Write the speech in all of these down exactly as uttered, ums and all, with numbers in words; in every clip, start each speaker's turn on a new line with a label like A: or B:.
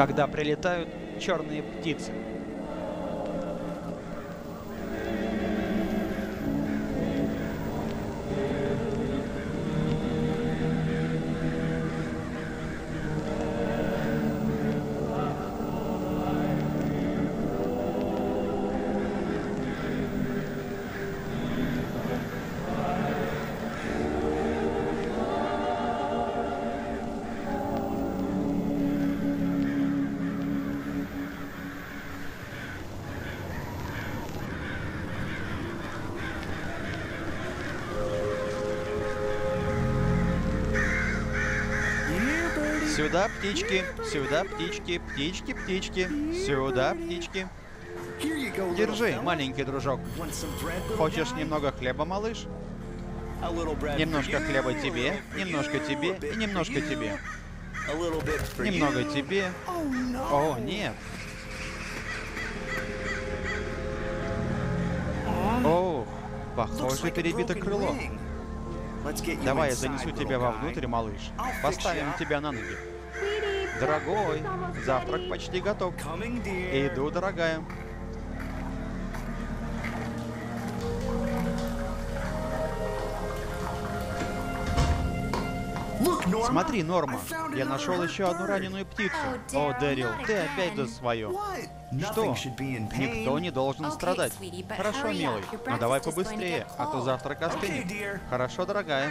A: когда прилетают черные птицы. Сюда, птички, сюда, птички, птички, птички, сюда, птички. Держи, маленький дружок. Хочешь немного хлеба, малыш? Немножко хлеба тебе, немножко тебе и немножко тебе. Немного тебе. О, нет. О, похоже, перебито крыло. Давай я занесу тебя вовнутрь, малыш. Поставим тебя на ноги. Дорогой, завтрак почти готов. Иду, дорогая. Смотри, Норма, я нашел еще одну раненую птицу. О, Дэрил, ты опять за свое. Что? Никто не должен страдать. Хорошо, милый, но давай побыстрее, а то завтрак остынет. Хорошо, дорогая.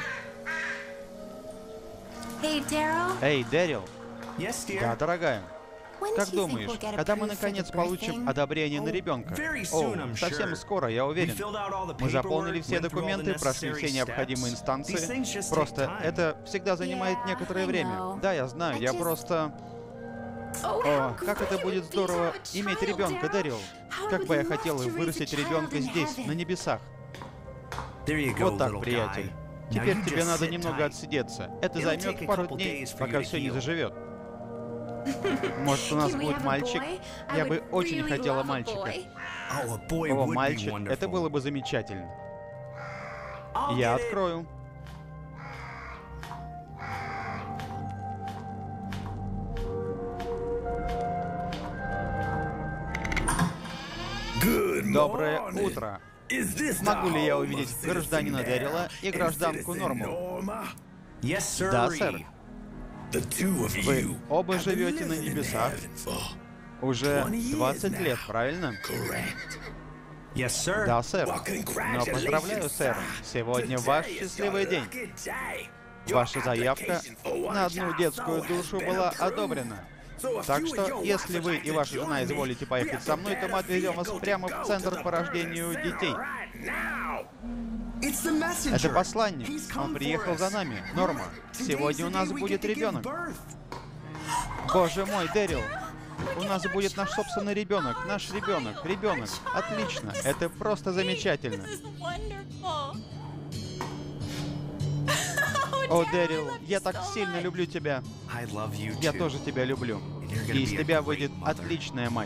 A: Эй, Дэрил. Да, дорогая. Как думаешь, когда мы наконец получим одобрение на ребенка? О, совсем скоро, я уверен. Мы заполнили все документы, прошли все необходимые инстанции. Просто это всегда занимает некоторое время. Да, я знаю, я просто... О, как это будет здорово иметь ребенка, Дэрил. Как бы я хотел вырастить ребенка здесь, на небесах. Вот так, приятель. Теперь тебе надо немного отсидеться. Это займет пару дней, пока все не заживет. Может, у нас будет мальчик? Я бы очень хотела мальчика. О, мальчик, это было бы замечательно. Я открою. Доброе утро. Могу ли я увидеть гражданина Дэрила и гражданку Норму? Да, сэр. Вы оба живете на небесах уже двадцать лет, правильно? Да, сэр. Но поздравляю, сэр. Сегодня ваш счастливый день. Ваша заявка на одну детскую душу была одобрена. Так что, если вы и ваша жена изволите поехать со мной, то мы отвезем вас прямо в центр по рождению детей. Это посланник. Он приехал за нами. Норма, сегодня у нас будет ребенок. Боже мой, Дэрил. У нас будет наш собственный ребенок. Наш ребенок. Ребенок. Отлично. Это просто замечательно. О, Дэрил, я так сильно люблю тебя. Я тоже тебя люблю. И из тебя выйдет отличная мать.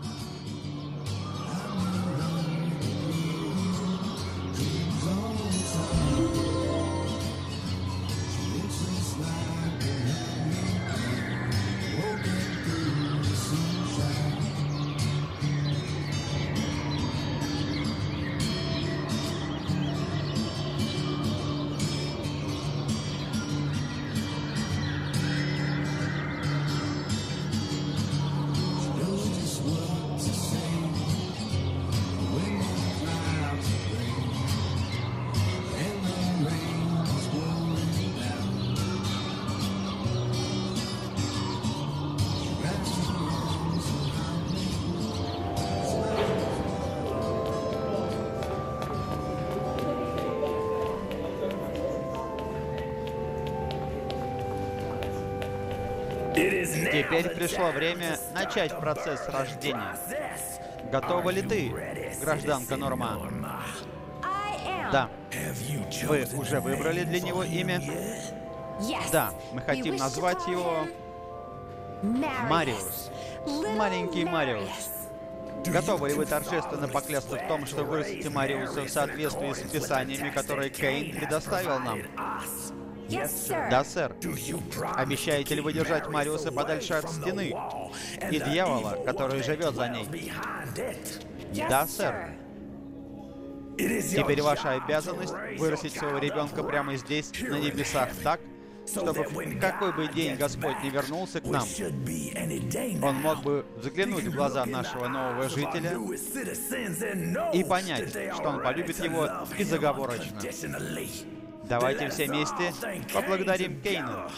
A: Теперь пришло время начать процесс рождения. Готова ли ты, гражданка Норма? Да. Вы уже выбрали для него имя? Да, мы хотим назвать его Мариус. Маленький Мариус. Готовы ли вы торжественно поклясться в том, что вырастите Мариуса в соответствии с писаниями, которые Кейн предоставил нам? Да, сэр. Обещаете ли вы держать Мариуса подальше от стены и дьявола, который живет за ней? Да, сэр. Теперь ваша обязанность вырастить своего ребенка прямо здесь, на небесах, так, чтобы в какой бы день Господь не вернулся к нам, Он мог бы взглянуть в глаза нашего нового жителя и понять, что Он полюбит его безоговорочно. Давайте все вместе поблагодарим Кейна.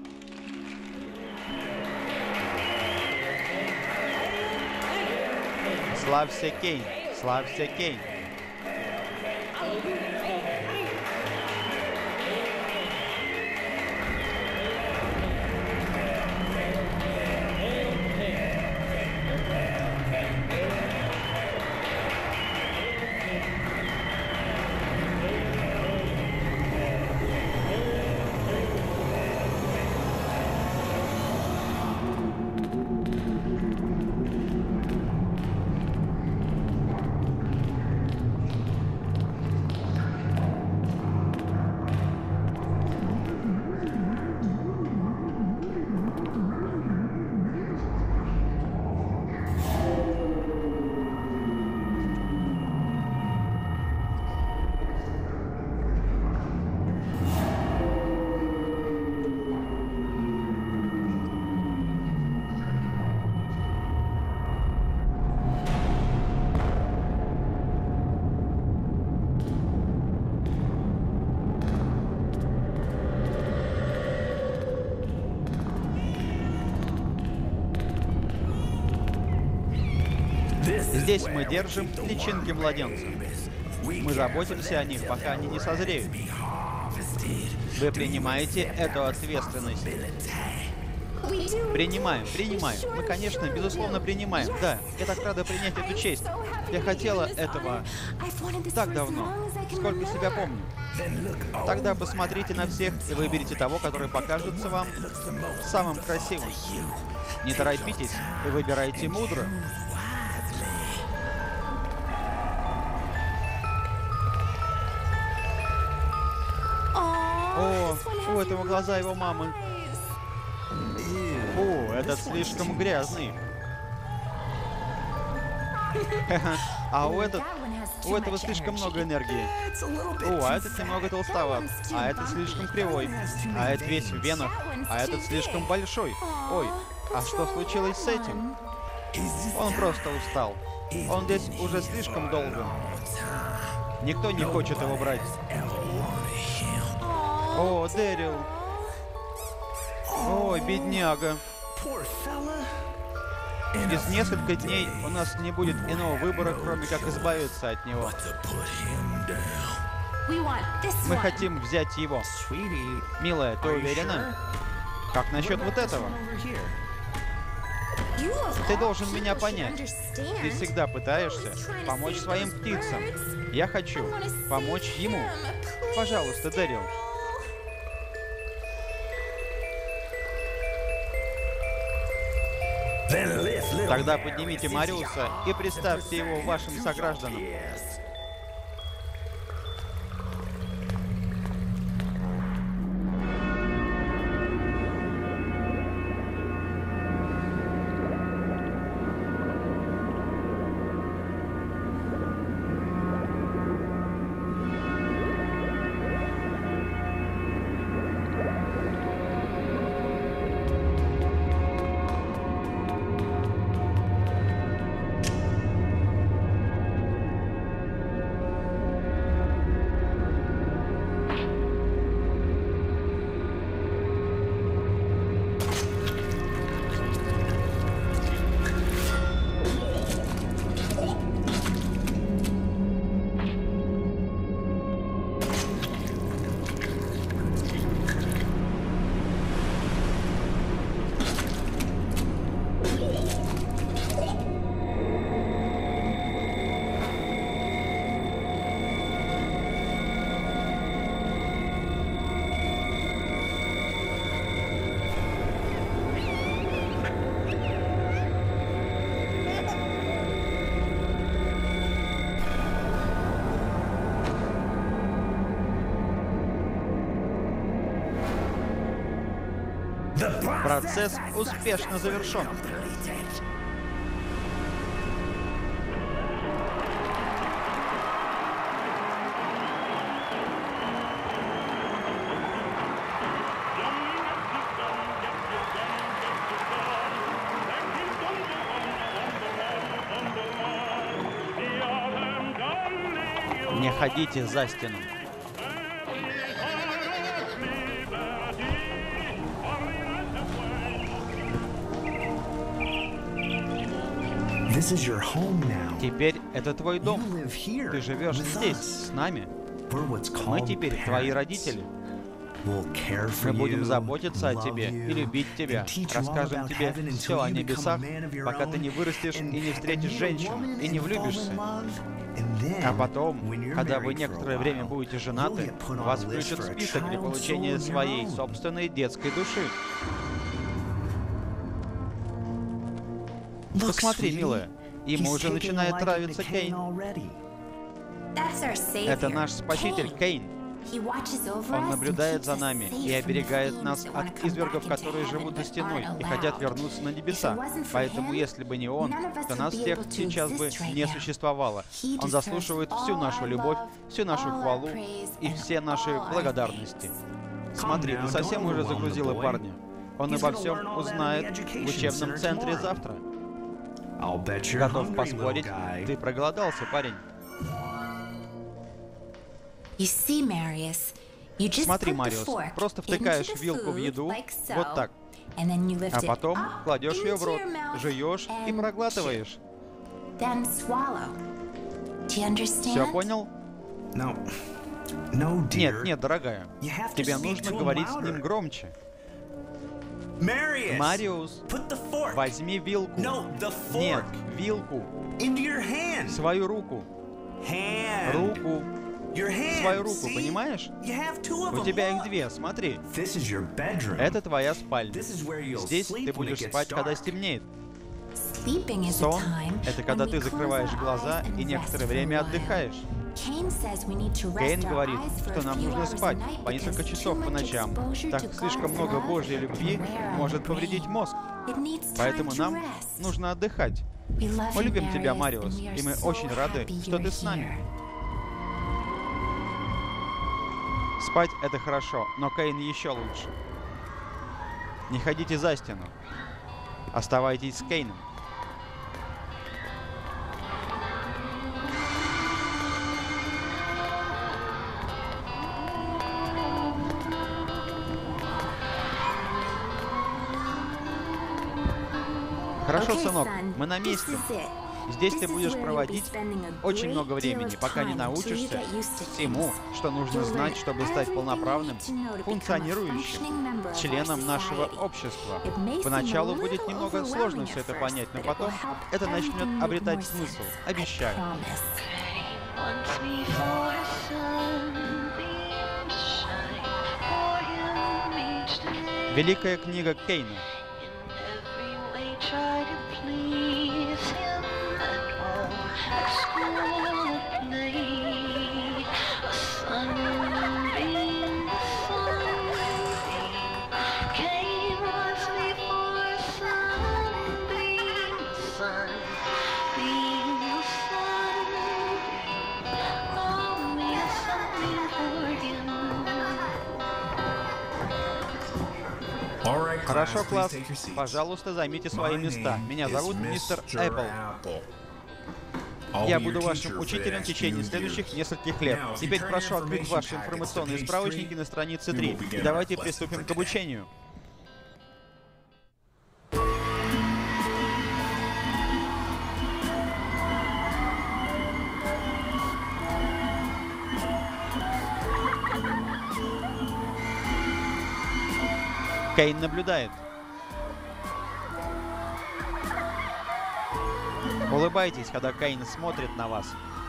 A: Славься, Кейн! Славься, Кейн! Здесь мы держим личинки младенцев. Мы заботимся о них, пока они не созреют. Вы принимаете эту ответственность? Принимаем, принимаем. Мы, конечно, безусловно, принимаем. Да, я так рада принять эту честь. Я хотела этого так давно, сколько себя помню. Тогда посмотрите на всех и выберите того, который покажется вам самым красивым. Не торопитесь и выбирайте мудро. О, у этого глаза его мамы. О, этот слишком грязный. А у этого, у этого слишком много энергии. О, а этот немного толстоват. А этот слишком кривой. А этот весь в венах. А этот слишком большой. Ой, а что случилось с этим? Он просто устал. Он здесь уже слишком долго. Никто не хочет его брать. О, Дэрил. Ой, бедняга. Через несколько дней у нас не будет иного выбора, кроме как избавиться от него. Мы хотим взять его. Милая, ты уверена? Как насчет вот этого? Ты должен меня понять. Ты всегда пытаешься помочь своим птицам. Я хочу помочь ему. Пожалуйста, Дэрил. Тогда поднимите Мариуса и представьте его вашим согражданам. Процесс успешно завершен. Не ходите за стену. Теперь это твой дом. Ты живешь здесь, с нами. Мы теперь твои родители. Мы будем заботиться о тебе и любить тебя. Расскажем тебе все о небесах, пока ты не вырастешь и не встретишь женщину, и не влюбишься. А потом, когда вы некоторое время будете женаты, вас включат в список для получения своей собственной детской души. Посмотри, милая, ему уже начинает нравиться Кейн. Это наш спаситель, Кейн. Он наблюдает за нами и оберегает нас от извергов, которые живут за стеной и хотят вернуться на небеса. Поэтому, если бы не он, то нас всех сейчас бы не существовало. Он заслуживает всю нашу любовь, всю нашу хвалу и все наши благодарности. Смотри, ты совсем уже загрузила парня. Он обо всем узнает в учебном центре завтра. Готов поспорить, ты проголодался, парень. Смотри, Мариус, просто втыкаешь вилку в еду, вот так, а потом кладешь ее в рот, жуешь и проглатываешь. Все понял? Нет, нет, дорогая, тебе нужно говорить с ним громче. Мариус, возьми вилку. Нет, вилку. Свою руку. Руку. Свою руку, понимаешь? У тебя их две, смотри. Это твоя спальня. Здесь ты будешь спать, когда стемнеет. Сон — это когда ты закрываешь глаза и некоторое время отдыхаешь. Кейн говорит, что нам нужно спать по несколько часов по ночам, так как слишком много Божьей любви может повредить мозг. Поэтому нам нужно отдыхать. Мы любим тебя, Мариус, и мы очень рады, что ты с нами. Спать — это хорошо, но Кейн еще лучше. Не ходите за стену. Оставайтесь с Кейном. Хорошо, сынок, мы на месте. Здесь ты будешь проводить очень много времени, пока не научишься всему, что нужно знать, чтобы стать полноправным, функционирующим членом нашего общества. Поначалу будет немного сложно все это понять, но потом это начнет обретать смысл. Обещаю. Великая книга Кейна. Хорошо, класс. Пожалуйста, займите свои места. Меня зовут мистер Эппл. Я буду вашим учителем в течение следующих нескольких лет. Теперь прошу открыть ваши информационные справочники на странице три. И давайте приступим к обучению. Кейн наблюдает. Улыбайтесь, когда Кейн смотрит на вас.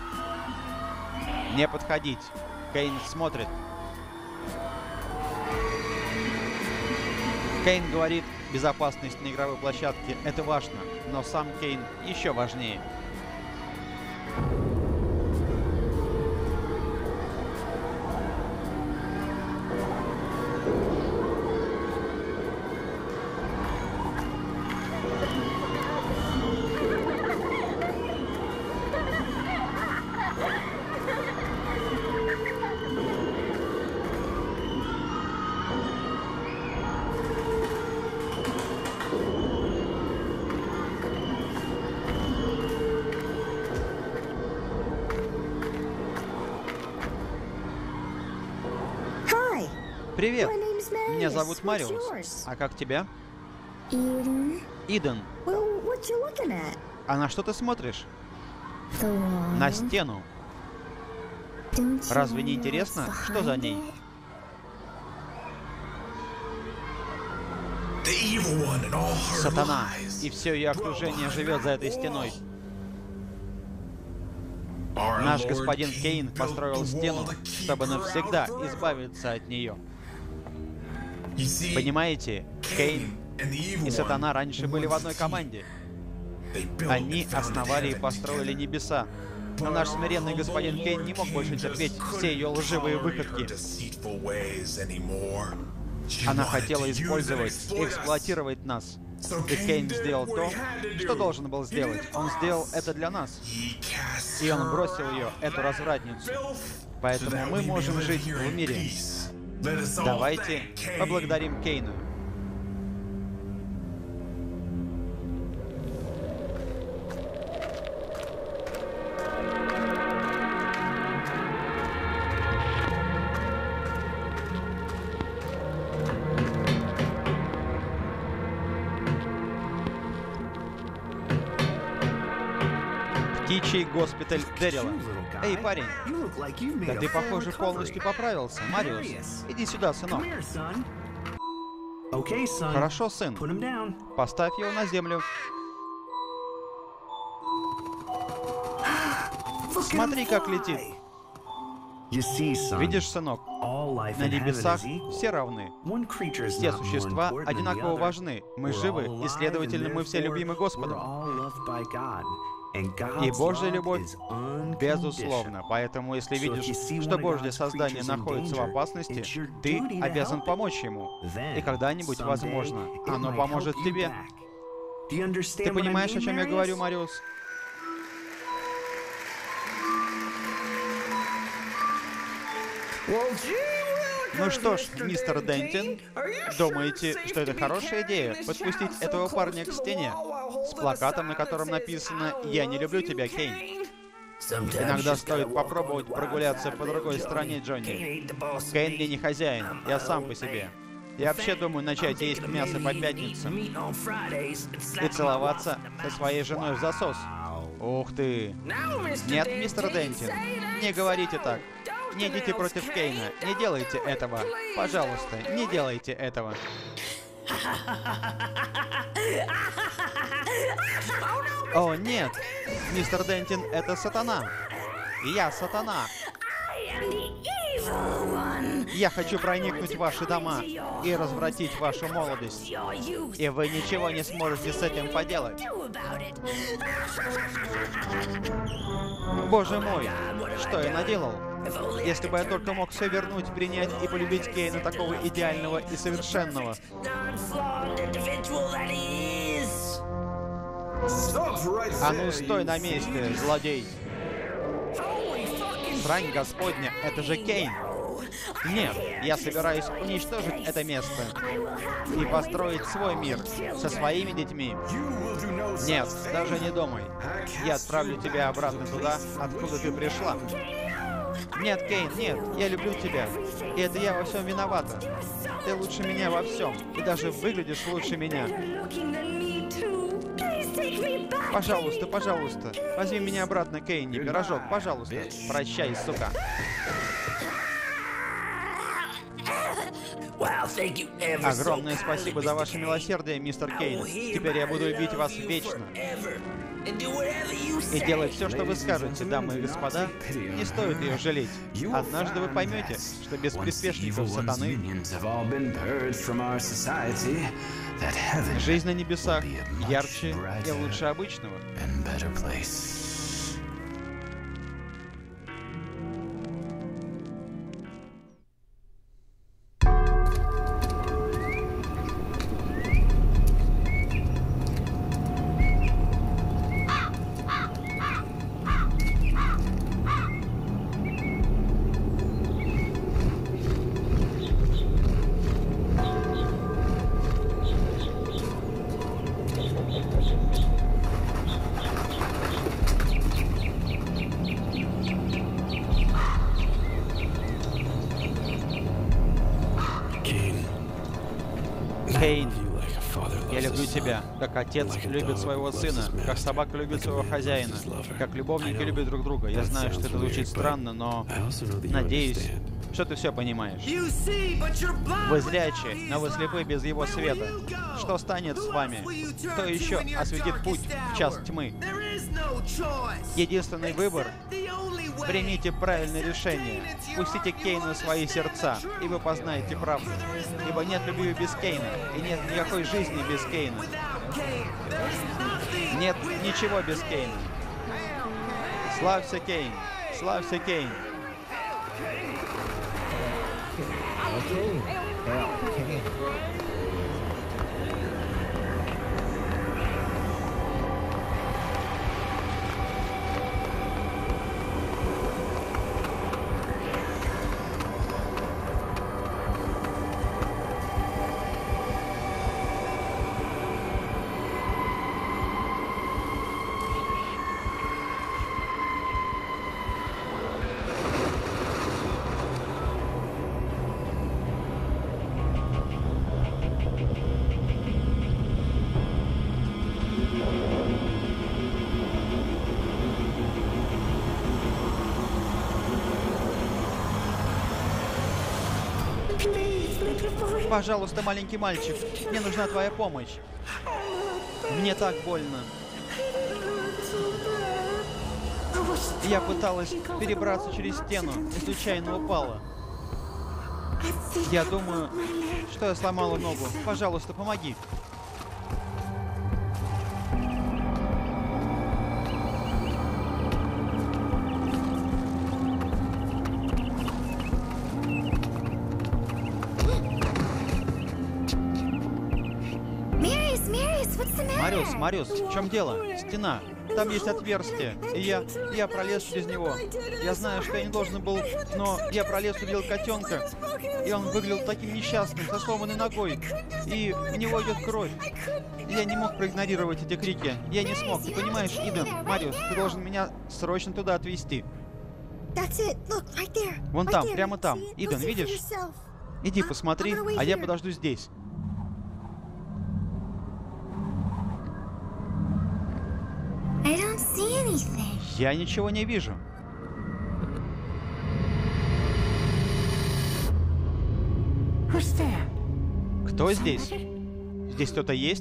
A: Не подходить. Кейн смотрит. Кейн говорит, безопасность на игровой площадке — это важно, но сам Кейн еще важнее. Привет, меня зовут Мариус. А как тебя? Иден. А на что ты смотришь? На стену. Разве не интересно, что за ней? Сатана и все ее окружение живет за этой стеной. Наш господин Кейн построил стену, чтобы навсегда избавиться от нее. Понимаете, Кейн и Сатана раньше были в одной команде. Они основали и построили небеса. Но наш смиренный господин Кейн не мог больше терпеть все ее лживые выходки. Она хотела использовать и эксплуатировать нас. И Кейн сделал то, что должен был сделать. Он сделал это для нас. И он бросил ее, эту развратницу. Поэтому мы можем жить в мире. Давайте поблагодарим Кейна. Птичий госпиталь Дэрила. Эй, парень, да ты, похоже, полностью поправился. Мариус, иди сюда, сынок. Хорошо, сын. Поставь его на землю. Смотри, как летит. Видишь, сынок, на небесах все равны. Все существа одинаково важны. Мы живы, и, следовательно, мы все любимы Господом. И Божья любовь безусловна. Поэтому, если видишь, что Божье создание находится в опасности, ты обязан помочь ему. И когда-нибудь, возможно, оно поможет тебе. Ты понимаешь, о чем я говорю, Мариус? Ну что ж, мистер Дентин, думаете, что это хорошая идея — подпустить этого парня к стене с плакатом, на котором написано «Я не люблю тебя, Кейн»? Иногда стоит попробовать прогуляться по другой стороне, Джонни. Кейн мне не хозяин, я сам по себе. Я вообще думаю начать есть мясо по пятницам и целоваться со своей женой в засос. Ух ты! Нет, мистер Дентин, не говорите так. Не идите против Кейна. Не делайте этого. Пожалуйста, не делайте этого. О, нет! Мистер Дентин, это Сатана. Я Сатана. Я хочу проникнуть в ваши дома и развратить вашу молодость. И вы ничего не сможете с этим поделать. Боже мой, что я наделал? Если бы я только мог все вернуть, принять и полюбить Кейна, такого идеального и совершенного. А ну стой на месте, злодей! Срань Господня, это же Кейн! Нет, я собираюсь уничтожить это место и построить свой мир со своими детьми. Нет, даже не думай. Я отправлю тебя обратно туда, откуда ты пришла. Нет, Кейн, нет, я люблю тебя. И это я во всем виновата. Ты лучше меня во всем. И даже выглядишь лучше меня. Пожалуйста, пожалуйста. Возьми меня обратно, Кейни, пирожок, пожалуйста. Прощай, сука. Огромное спасибо за ваше милосердие, мистер Кейн. Теперь я буду любить вас вечно. И делать все, что вы скажете, дамы и господа, не стоит ее жалеть. Однажды вы поймете, что без приспешников сатаны жизнь на небесах ярче и лучше обычного. Кейн, я люблю тебя, как отец любит своего сына, как собака любит своего хозяина, как любовники любят друг друга. Я знаю, что это звучит странно, но надеюсь, что ты все понимаешь. Вы зрячие, но вы слепы без его света. Что станет с вами? Кто еще осветит путь в час тьмы? Единственный выбор — примите правильное решение. Пустите Кейна в свои сердца, и вы познаете правду. Ибо нет любви без Кейна, и нет никакой жизни без Кейна. Нет ничего без Кейна. Славься, Кейн! Славься, Кейн! Пожалуйста, маленький мальчик, мне нужна твоя помощь. Мне так больно. Я пыталась перебраться через стену и случайно упала. Я думаю, что я сломала ногу. Пожалуйста, помоги. Мариус, Мариус, в чем дело? Стена. Там есть отверстие. И я... я пролез через него. Я знаю, что я не должен был, но я пролез, увидел котенка. И он выглядел таким несчастным, со сломанной ногой. И у него идет кровь. Я не мог проигнорировать эти крики. Я не смог. Ты понимаешь, Иден? Мариус, ты должен меня срочно туда отвезти. Вон там, прямо там. Иден, видишь? Иди посмотри, а я подожду здесь. Я ничего не вижу. Кто здесь? Здесь кто-то есть?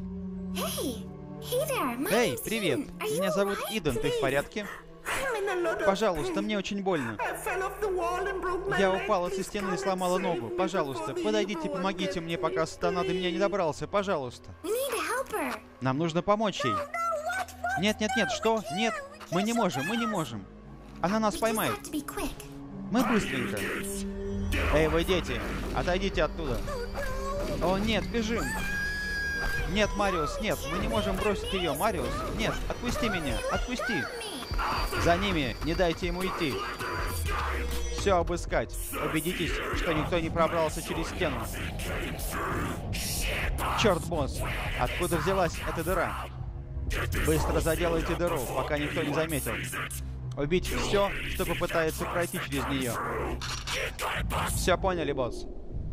A: Эй, привет. Меня зовут Иден. Ты в порядке? Пожалуйста, мне очень больно. Я упала со стены и сломала ногу. Пожалуйста, подойдите, помогите мне, пока Стана до меня не добрался. Пожалуйста. Нам нужно помочь ей. Нет, нет, нет, что? Нет, мы не можем, мы не можем. Она нас поймает. Мы быстренько. Эй, вы дети, отойдите оттуда. О, нет, бежим. Нет, Мариус, нет, мы не можем бросить ее. Мариус, нет, отпусти меня, отпусти. За ними, не дайте ему идти. Все обыскать. Убедитесь, что никто не пробрался через стену. Черт, босс, откуда взялась эта дыра? Быстро заделайте дыру, пока никто не заметил. Убить все, что попытается пройти через нее. Все поняли, босс?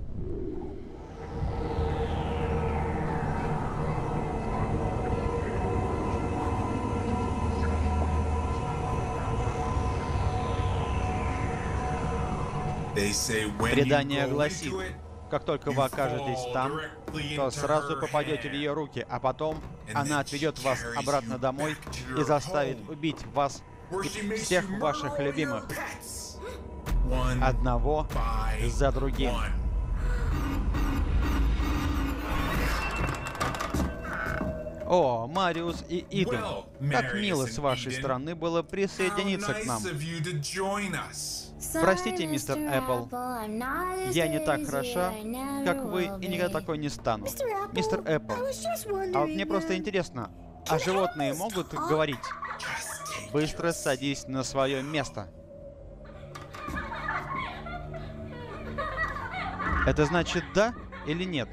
A: Предание гласит, как только вы окажетесь там, то сразу попадете в ее руки, а потом она отведет вас обратно домой и заставит убить вас и всех ваших любимых. Одного за другим. О, Мариус и Иден, как мило с вашей стороны было присоединиться к нам. Простите, мистер Эппл, я не так хороша, как вы, и никогда такой не стану. Мистер Эппл, а вот мне просто интересно, а животные могут говорить? Быстро садись на свое место. Это значит да или нет?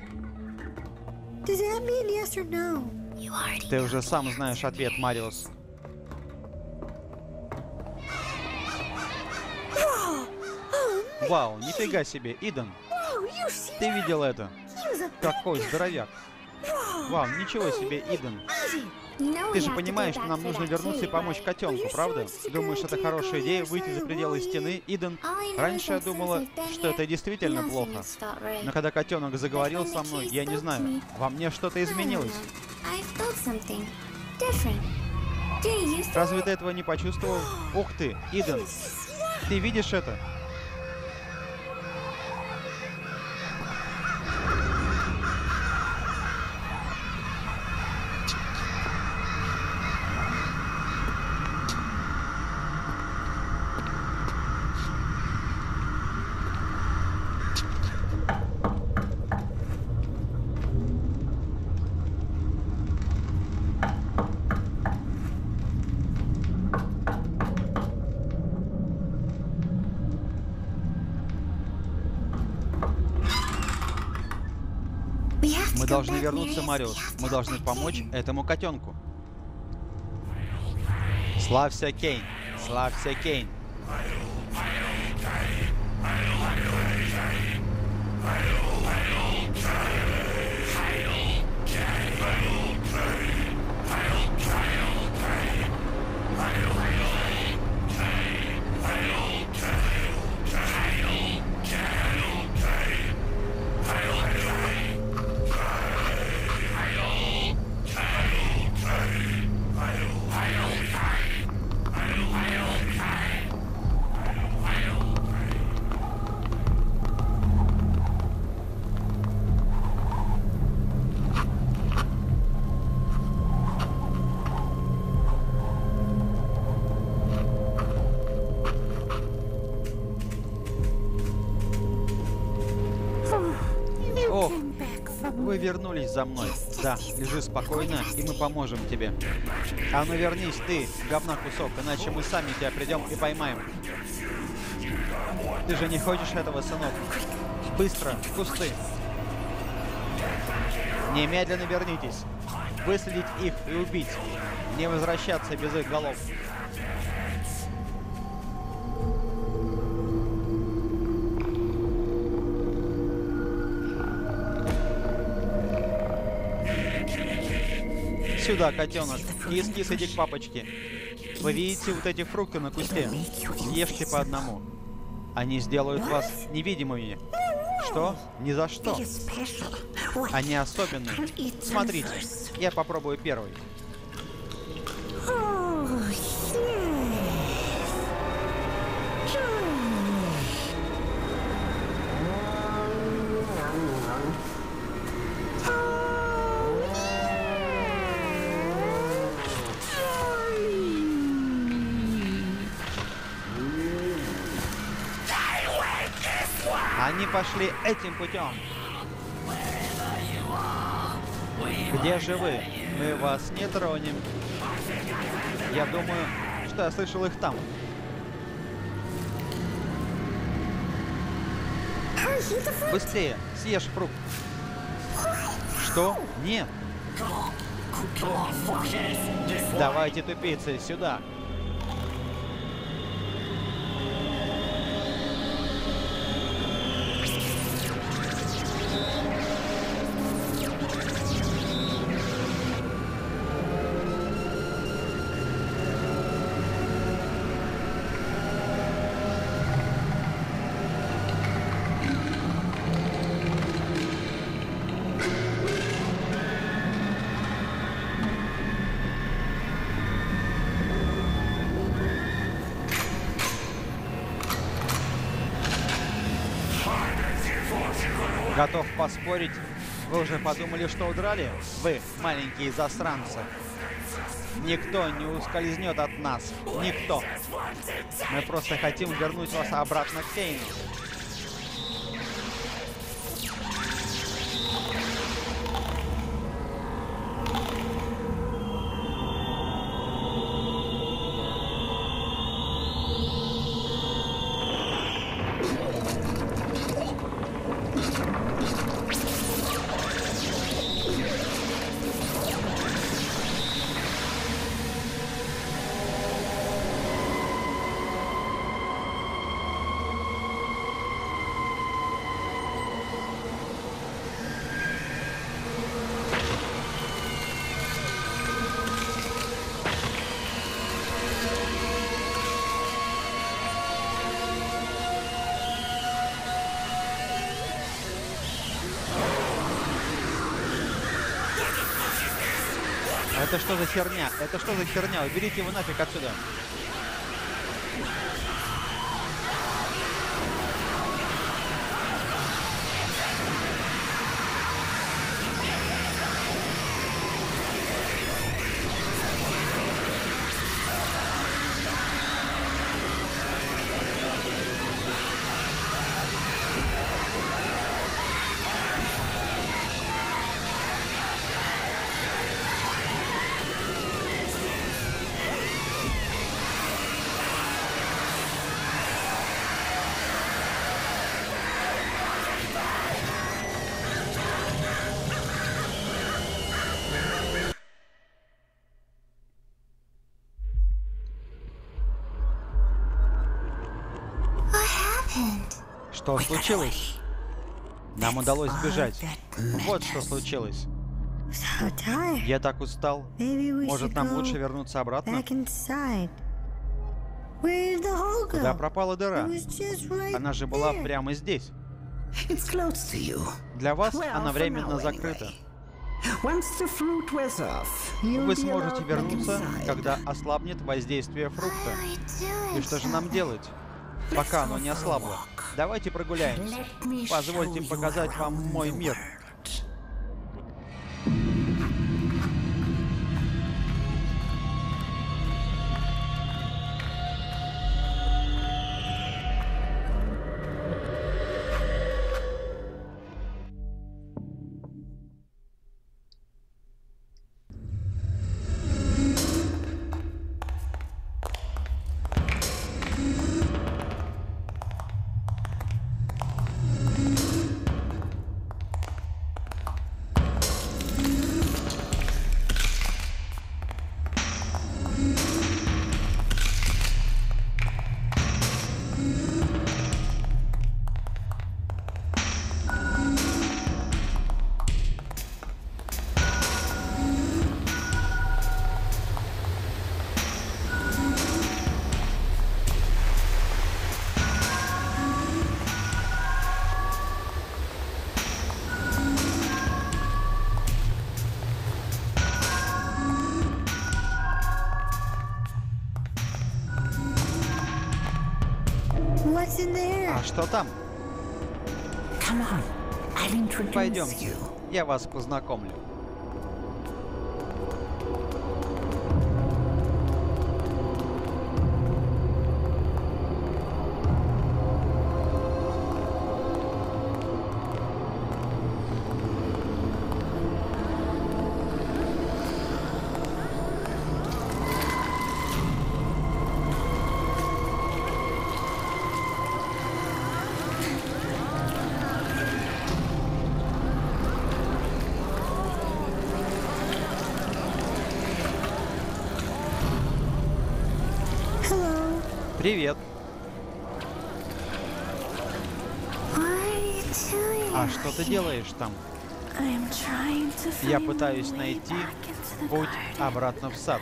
A: Ты уже сам знаешь ответ, Мариус. Вау, нифига себе, Иден. Ты видел это? Какой здоровяк. Вау, ничего себе, Иден. Ты же понимаешь, что нам нужно вернуться и помочь котенку, правда? Думаешь, это хорошая идея выйти за пределы стены, Иден? Раньше я думала, что это действительно плохо. Но когда котенок заговорил со мной, я не знаю, во мне что-то изменилось. Разве ты этого не почувствовал? Ух ты, Иден, ты видишь это? Мы должны вернуться, Мариус. Мы должны помочь этому котенку. Славься, Кейн! Славься, Кейн! Ох, вы вернулись за мной. Да, лежи спокойно, и мы поможем тебе. А ну вернись ты, говна кусок, иначе мы сами тебя придем и поймаем. Ты же не хочешь этого, сынок? Быстро, в кусты. Немедленно вернитесь. Выследить их и убить. Не возвращаться без их голов. Сюда, котенок. Кис-кис, иди к папочке. Вы видите вот эти фрукты на кусте? Ешьте по одному. Они сделают вас невидимыми. Что? Ни за что. Они особенные. Смотрите, я попробую первый. Они пошли этим путем. Где же вы? Мы вас не тронем. Я думаю, что я слышал их там. Быстрее, съешь фрукт. Что? Нет. Давайте, тупицы, сюда. Готов поспорить, вы уже подумали, что удрали? Вы, маленькие засранцы. Никто не ускользнет от нас. Никто. Мы просто хотим вернуть вас обратно к Кейну. Это что за херня? Это что за херня? Уберите его нафиг отсюда. Что случилось? Нам удалось сбежать. Вот что случилось. Я так устал. Может, нам лучше вернуться обратно? Куда пропала дыра? Она же была прямо здесь. Для вас она временно закрыта. Вы сможете вернуться, когда ослабнет воздействие фрукта. И что же нам делать, пока оно не ослабло? Давайте прогуляемся. Позвольте показать вам мой мир. А что там? Пойдемте, я вас познакомлю. Привет. А что ты делаешь там? Я пытаюсь найти путь обратно в сад.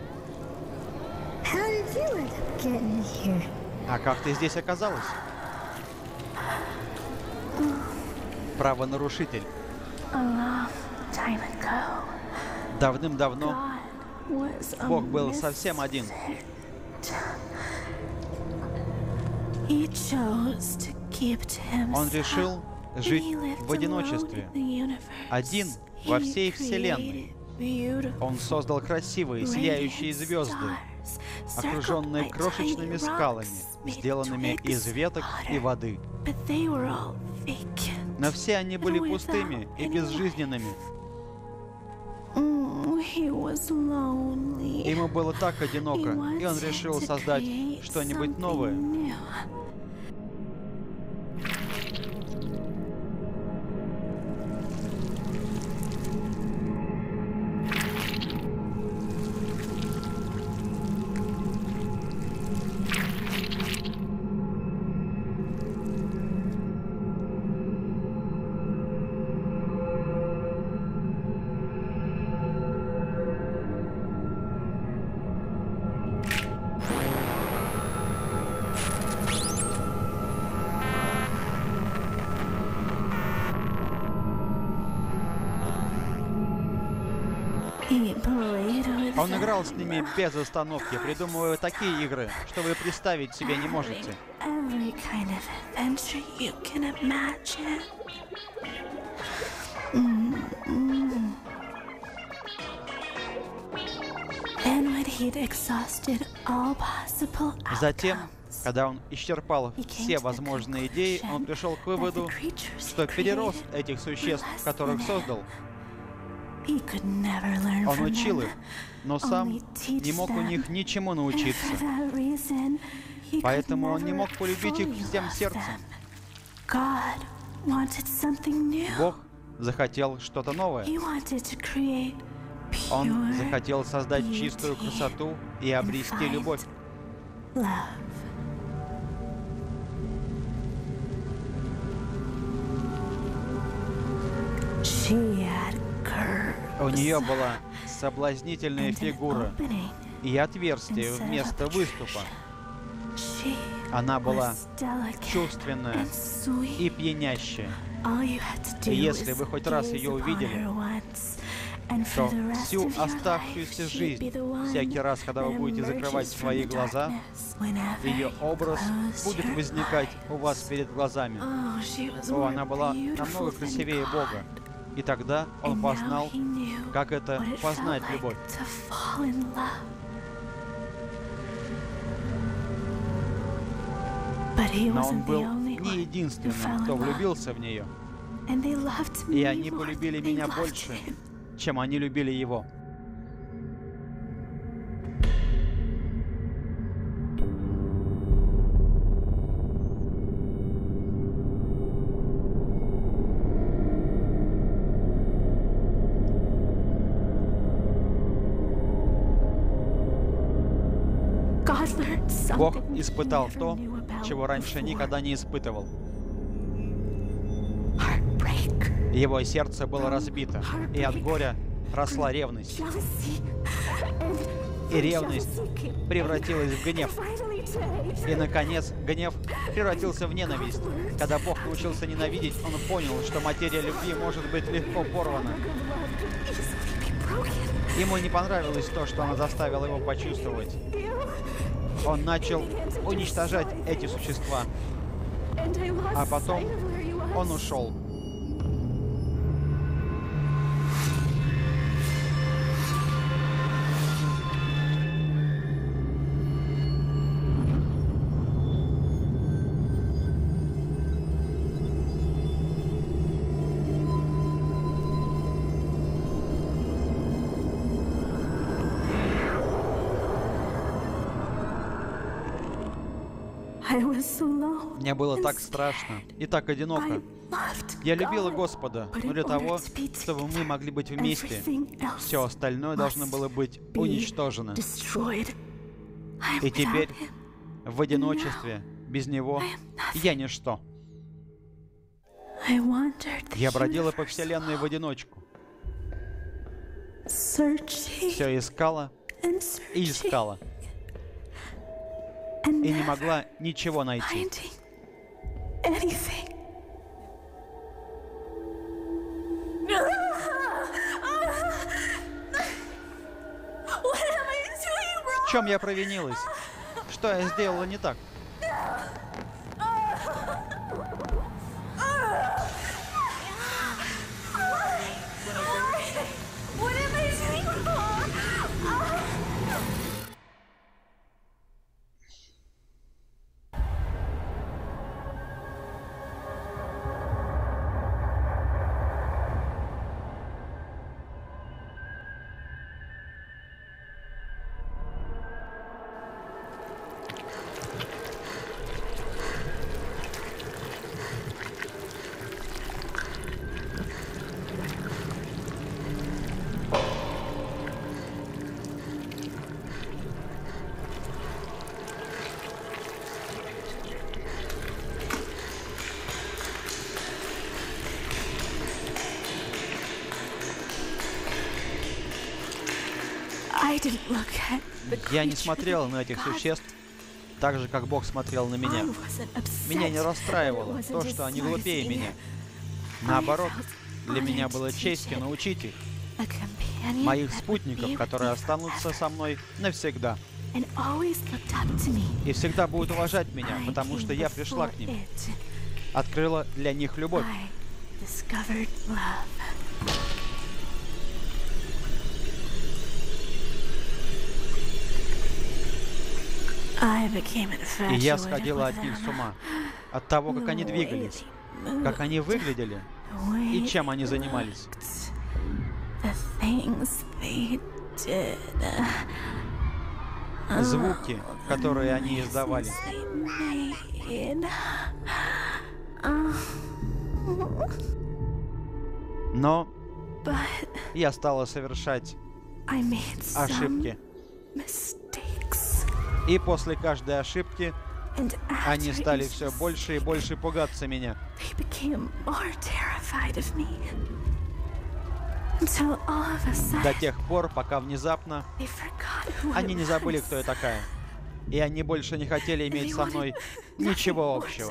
A: А как ты здесь оказалась? Правонарушитель. Давным-давно Бог был совсем один. Он решил жить в одиночестве, один во всей Вселенной. Он создал красивые, сияющие звезды, окруженные крошечными скалами, сделанными из веток и воды. Но все они были пустыми и безжизненными. Ему было так одиноко, и он решил создать что-нибудь новое. Он играл с ними без остановки, придумывая такие игры, что вы представить себе не можете. Затем, когда он исчерпал все возможные идеи, он пришел к выводу, что перерос этих существ, которых создал. Он учил их, но сам не мог у них ничему научиться. Поэтому он не мог полюбить их всем сердцем. Бог захотел что-то новое. Он захотел создать чистую красоту и обрести любовь. У нее была соблазнительная фигура и отверстие вместо выступа. Она была чувственная и пьянящая. И если вы хоть раз ее увидели, то всю оставшуюся жизнь, всякий раз, когда вы будете закрывать свои глаза, ее образ будет возникать у вас перед глазами. О, она была намного красивее Бога. И тогда он познал, как это познать любовь. Но он был не единственным, кто влюбился в нее. И они полюбили меня больше, чем они любили его. Бог испытал то, чего раньше никогда не испытывал. Его сердце было разбито, и от горя росла ревность. И ревность превратилась в гнев. И, наконец, гнев превратился в ненависть. Когда Бог научился ненавидеть, он понял, что материя любви может быть легко порвана. Ему не понравилось то, что она заставила его почувствовать. Он начал уничтожать эти существа. А потом он ушел. Мне было так страшно и так одиноко. Я любила Господа, но для того, чтобы мы могли быть вместе, все остальное должно было быть уничтожено. И теперь, в одиночестве, без Него, я ничто. Я бродила по вселенной в одиночку. Все искала и искала. И не могла ничего найти. В чем я провинилась? Что я сделала не так? Я не смотрела на этих существ так же, как Бог смотрел на меня. Меня не расстраивало то, что они глупее меня. Наоборот, для меня было честью научить их. моих спутников, которые останутся со мной навсегда. И всегда будут уважать меня, потому что я пришла к ним, открыла для них любовь. И я сходила от них с ума, от того, как они двигались, как они выглядели и чем они занимались. Звуки, которые они издавали. Но я стала совершать ошибки. И после каждой ошибки они стали все больше и больше пугаться меня. До тех пор, пока внезапно они не забыли, кто я такая. И они больше не хотели иметь со мной ничего общего.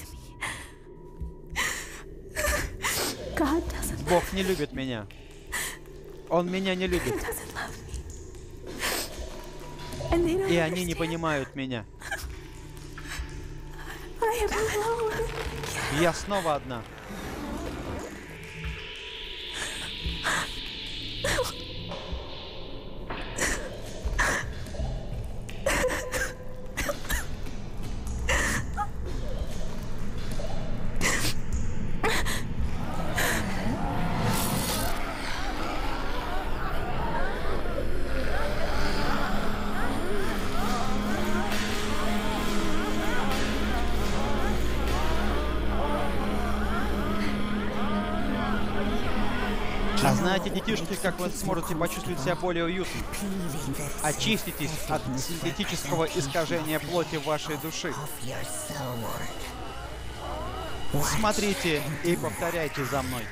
A: Бог не любит меня. Он меня не любит. И они не понимают меня. Я снова одна. А знаете, детишки, как вы сможете почувствовать себя более уютно? Очиститесь от синтетического искажения плоти вашей души. Смотрите и повторяйте за мной.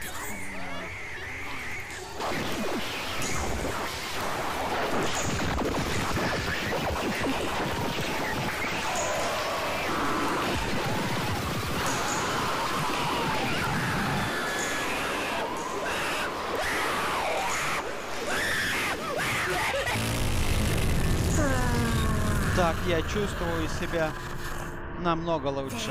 A: Так я чувствую себя намного лучше.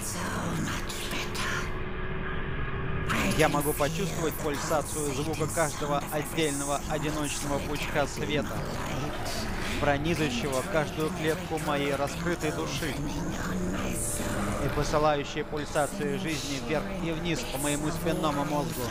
A: Я могу почувствовать пульсацию звука каждого отдельного одиночного пучка света, пронизывающего каждую клетку моей раскрытой души и посылающие пульсации жизни вверх и вниз по моему спинному мозгу.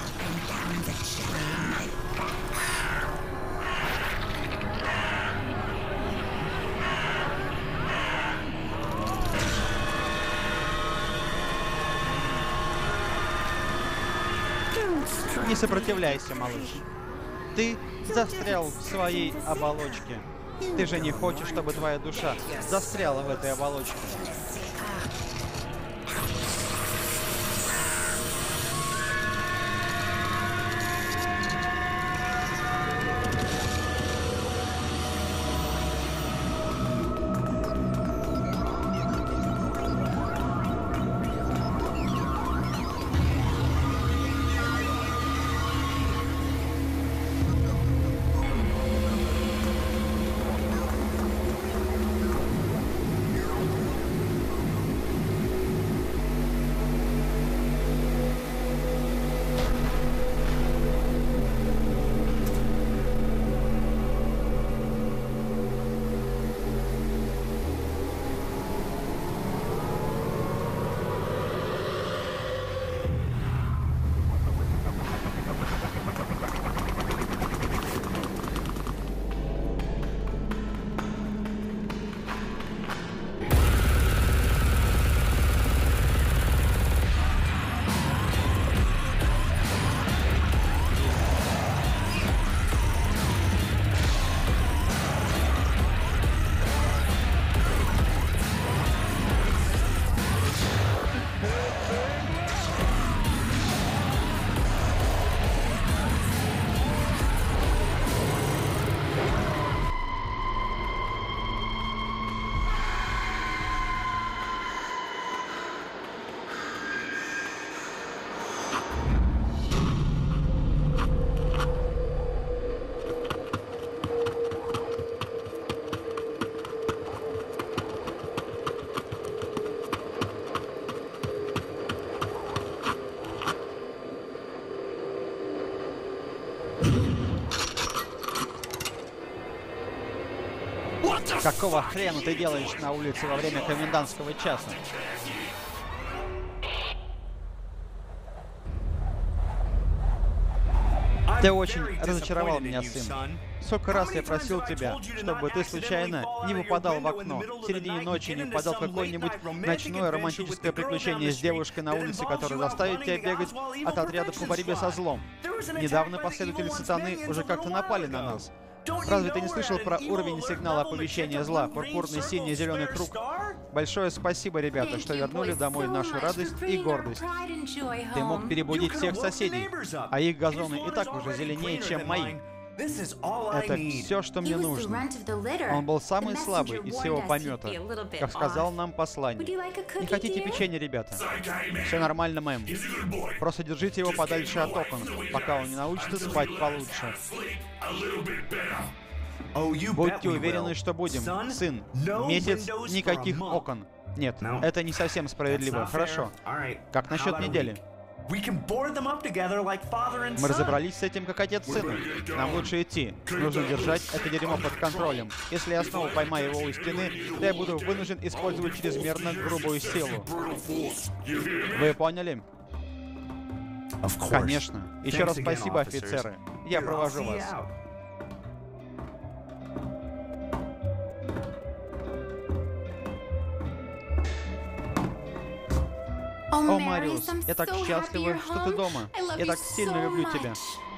A: Не сопротивляйся, малыш. Ты застрял в своей оболочке. Ты же не хочешь, чтобы твоя душа застряла в этой оболочке. Какого хрена ты делаешь на улице во время комендантского часа? Ты очень разочаровал меня, сын. Сколько раз я просил тебя, чтобы ты случайно не выпадал в окно, в середине ночи не выпадал в какое-нибудь ночное романтическое приключение с девушкой на улице, которая заставит тебя бегать от отряда по борьбе со злом. Недавно последователи сатаны уже как-то напали на нас. Разве ты не слышал про уровень сигнала оповещения зла? Пурпурный, синий, зеленый круг. Большое спасибо, ребята, что вернули домой нашу радость и гордость. Ты мог перебудить всех соседей, а их газоны и так уже зеленее, чем мои. Это все, что мне нужно. Он был самый слабый из всего помета, как сказал нам посланник. Не хотите печенье, ребята? Все нормально, мэм. Просто держите его подальше от окон, пока он не научится спать получше. Будьте уверены, что будем. Сын, месяц, никаких окон. Нет, это не совсем справедливо. Хорошо. Как насчет недели? Мы разобрались с этим, как отец сына. Нам лучше идти. Нужно держать это дерьмо под контролем. Если я снова поймаю его у стены, то я буду вынужден использовать чрезмерно грубую силу. Вы поняли? Конечно. Еще раз спасибо, офицеры. Я провожу вас. О, Мариус, я так счастлива, что ты дома. Я так сильно люблю тебя.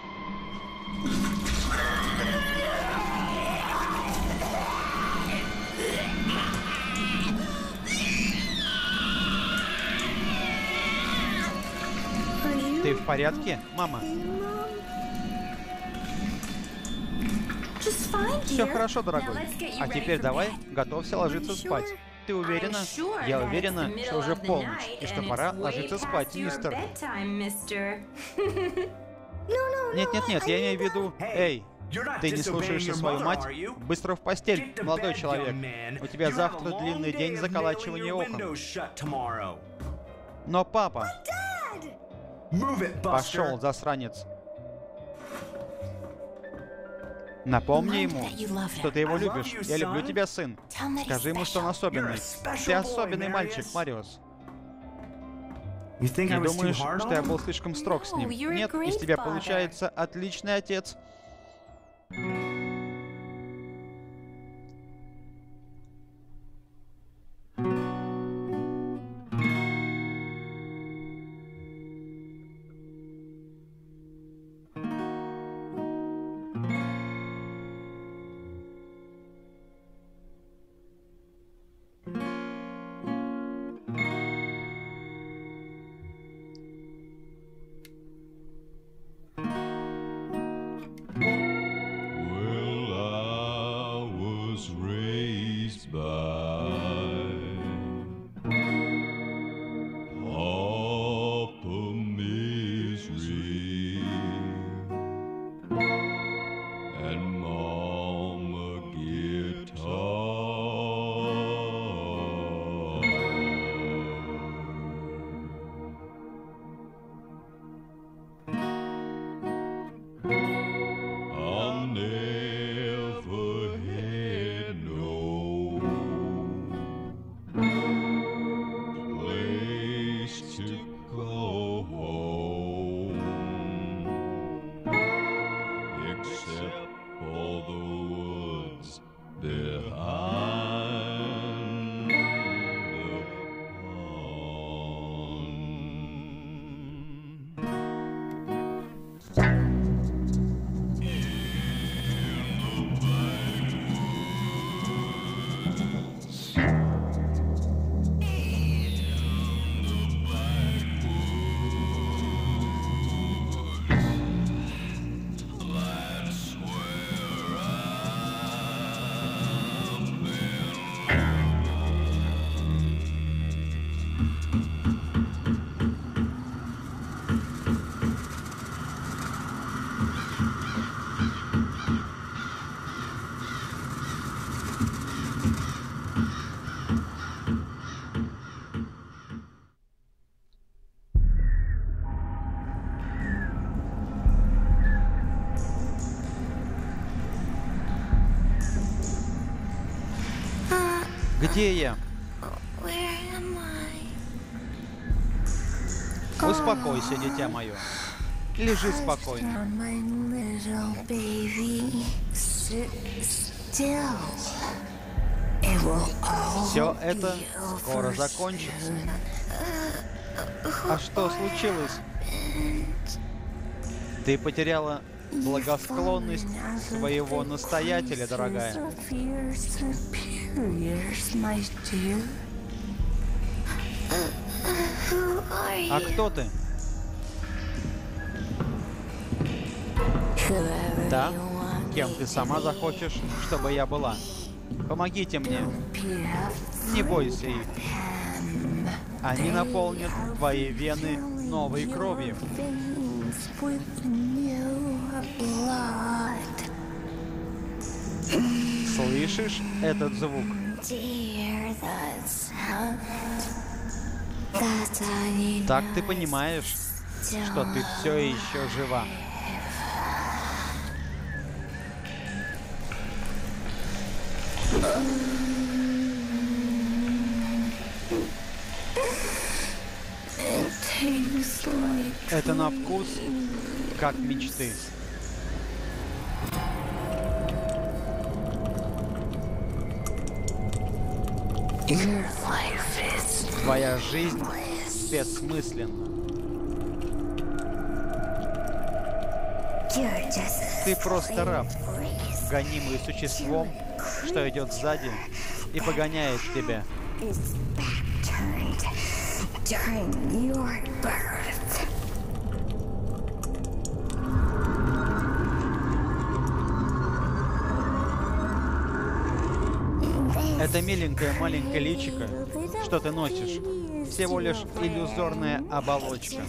A: Ты в порядке, мама? Все хорошо, дорогой. А теперь давай, готовься ложиться спать. Ты уверена? Я уверена, что уже полночь, и что пора ложиться спать, мистер. Нет-нет-нет, я имею в виду... Эй, ты не слушаешься свою мать? Быстро в постель, молодой человек. У тебя завтра длинный день заколачивания окон. Но папа... Пошел, засранец. Напомни ему, что ты его любишь. Я люблю тебя, сын. Скажи ему, что он особенный. Ты особенный мальчик, Мариус. Не думаешь, что я был слишком строг с ним? Нет, из тебя получается отличный отец. Где я? Успокойся, дитя мое. Лежи спокойно. Все это скоро закончится. А что случилось? Ты потеряла благосклонность своего настоятеля, дорогая. А кто ты? Да? Кем ты сама захочешь, чтобы я была? Помогите мне. Не бойся их. Они наполнят твои вены новой кровью. Слышишь этот звук? Так ты понимаешь, что ты все еще жива. Это на вкус, как мечты. Твоя жизнь бессмысленна. Ты просто раб, гонимый существом, что идет сзади и погоняет тебя. Это миленькое маленькое личико, что ты носишь, всего лишь иллюзорная оболочка.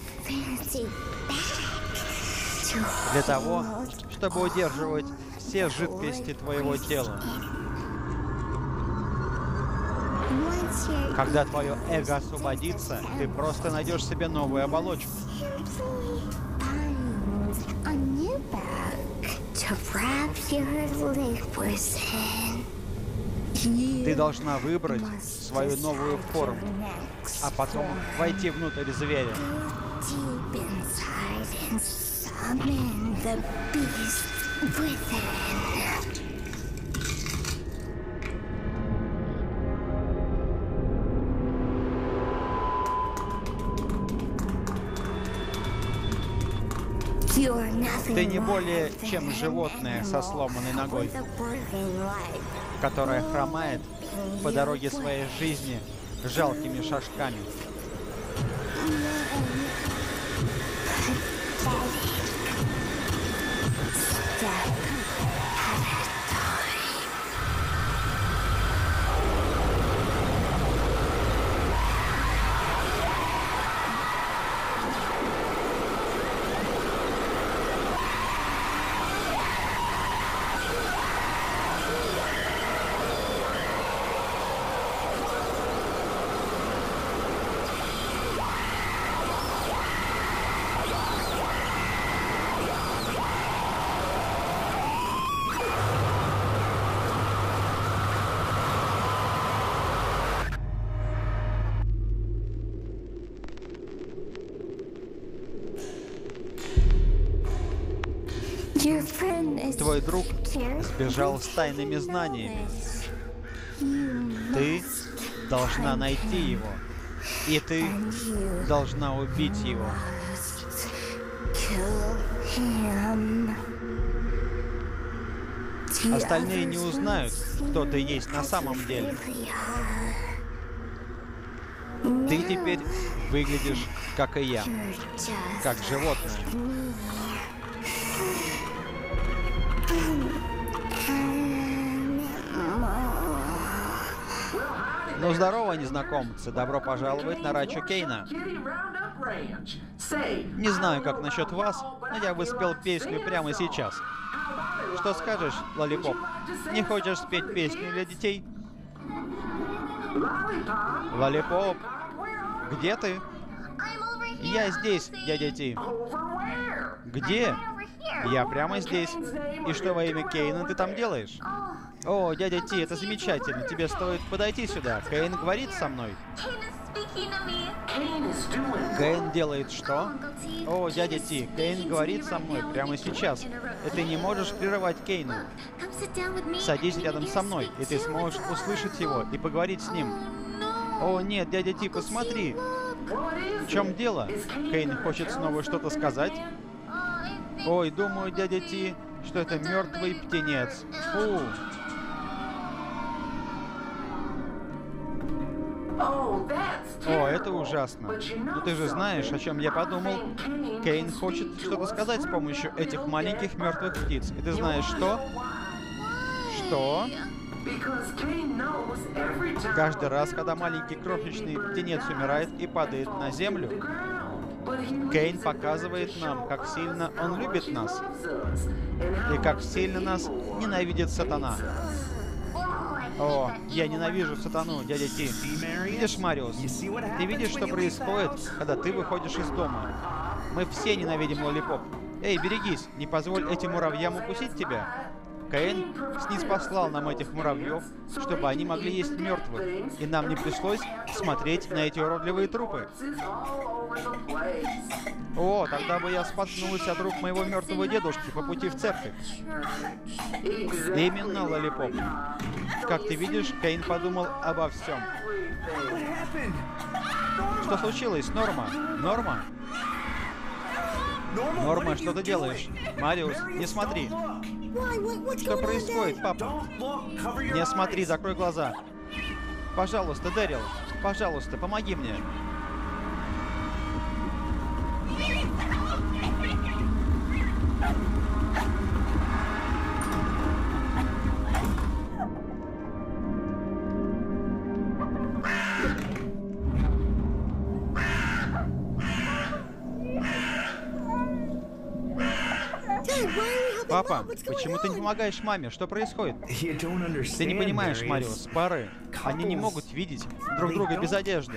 A: Для того, чтобы удерживать все жидкости твоего тела. Когда твое эго освободится, ты просто найдешь себе новую оболочку. Ты должна выбрать свою новую форму, а потом войти внутрь зверя. Ты не более чем животное со сломанной ногой, которое хромает по дороге своей жизни жалкими шажками. Твой друг сбежал с тайными знаниями. Ты должна найти его, и ты должна убить его. Остальные не узнают, кто ты есть на самом деле. Ты теперь выглядишь, как и я, как животное. Ну, здорово, незнакомцы. Добро пожаловать на ранчо Кейна. Не знаю, как насчет вас, но я бы спел песню прямо сейчас. Что скажешь, Лолипоп? Не хочешь спеть песню для детей? Лолипоп, где ты? Я здесь, дядя Ти. Где? Я прямо здесь. И что во имя Кейна ты там делаешь? О, дядя Ти, это замечательно. Тебе стоит подойти сюда. Кейн говорит со мной. Кейн делает что? О, дядя Ти, Кейн говорит со мной прямо сейчас. И ты не можешь прерывать Кейну. Садись рядом со мной, и ты сможешь услышать его и поговорить с ним. О, нет, дядя Ти, посмотри. В чем дело? Кейн хочет снова что-то сказать? Ой, думаю, дядя Ти, что это мертвый птенец. Фу. О, это ужасно. Но ты же знаешь, о чем я подумал. Кейн хочет что-то сказать с помощью этих маленьких мертвых птиц. И ты знаешь что? Что? Каждый раз, когда маленький крошечный птенец умирает и падает на землю, Кейн показывает нам, как сильно он любит нас и как сильно нас ненавидит сатана. О, я ненавижу сатану, дядя Ти. Видишь, Мариус? Ты видишь, что происходит, когда ты выходишь из дома? Мы все ненавидим лолипоп. Эй, берегись, не позволь этим муравьям укусить тебя. Кейн снизпослал нам этих муравьев, чтобы они могли есть мертвых, и нам не пришлось смотреть на эти уродливые трупы. О, тогда бы я споткнулся от рук моего мертвого дедушки по пути в церковь. Именно, лолипоп. Как ты видишь, Кейн подумал обо всем. Что случилось, Норма? Норма? Норма, что ты делаешь? Мариус, не смотри. Что происходит, папа? Не смотри, закрой глаза. Пожалуйста, Дэрил, пожалуйста, помоги мне. Папа, почему ты не помогаешь маме? Что происходит? Ты не понимаешь, Мариус, пары. Они не могут видеть друг друга без одежды.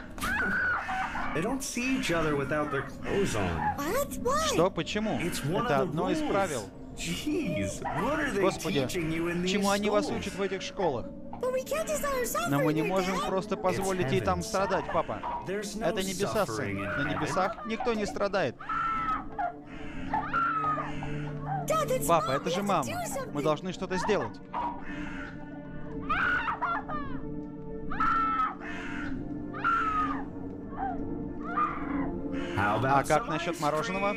A: Что? Почему? Это одно из правил. Господи, чему они вас учат в этих школах? Но мы не можем просто позволить ей там страдать, папа. Это небеса, сын. На небесах никто не страдает. Папа, это же мама. Мы должны что-то сделать. А как насчет мороженого?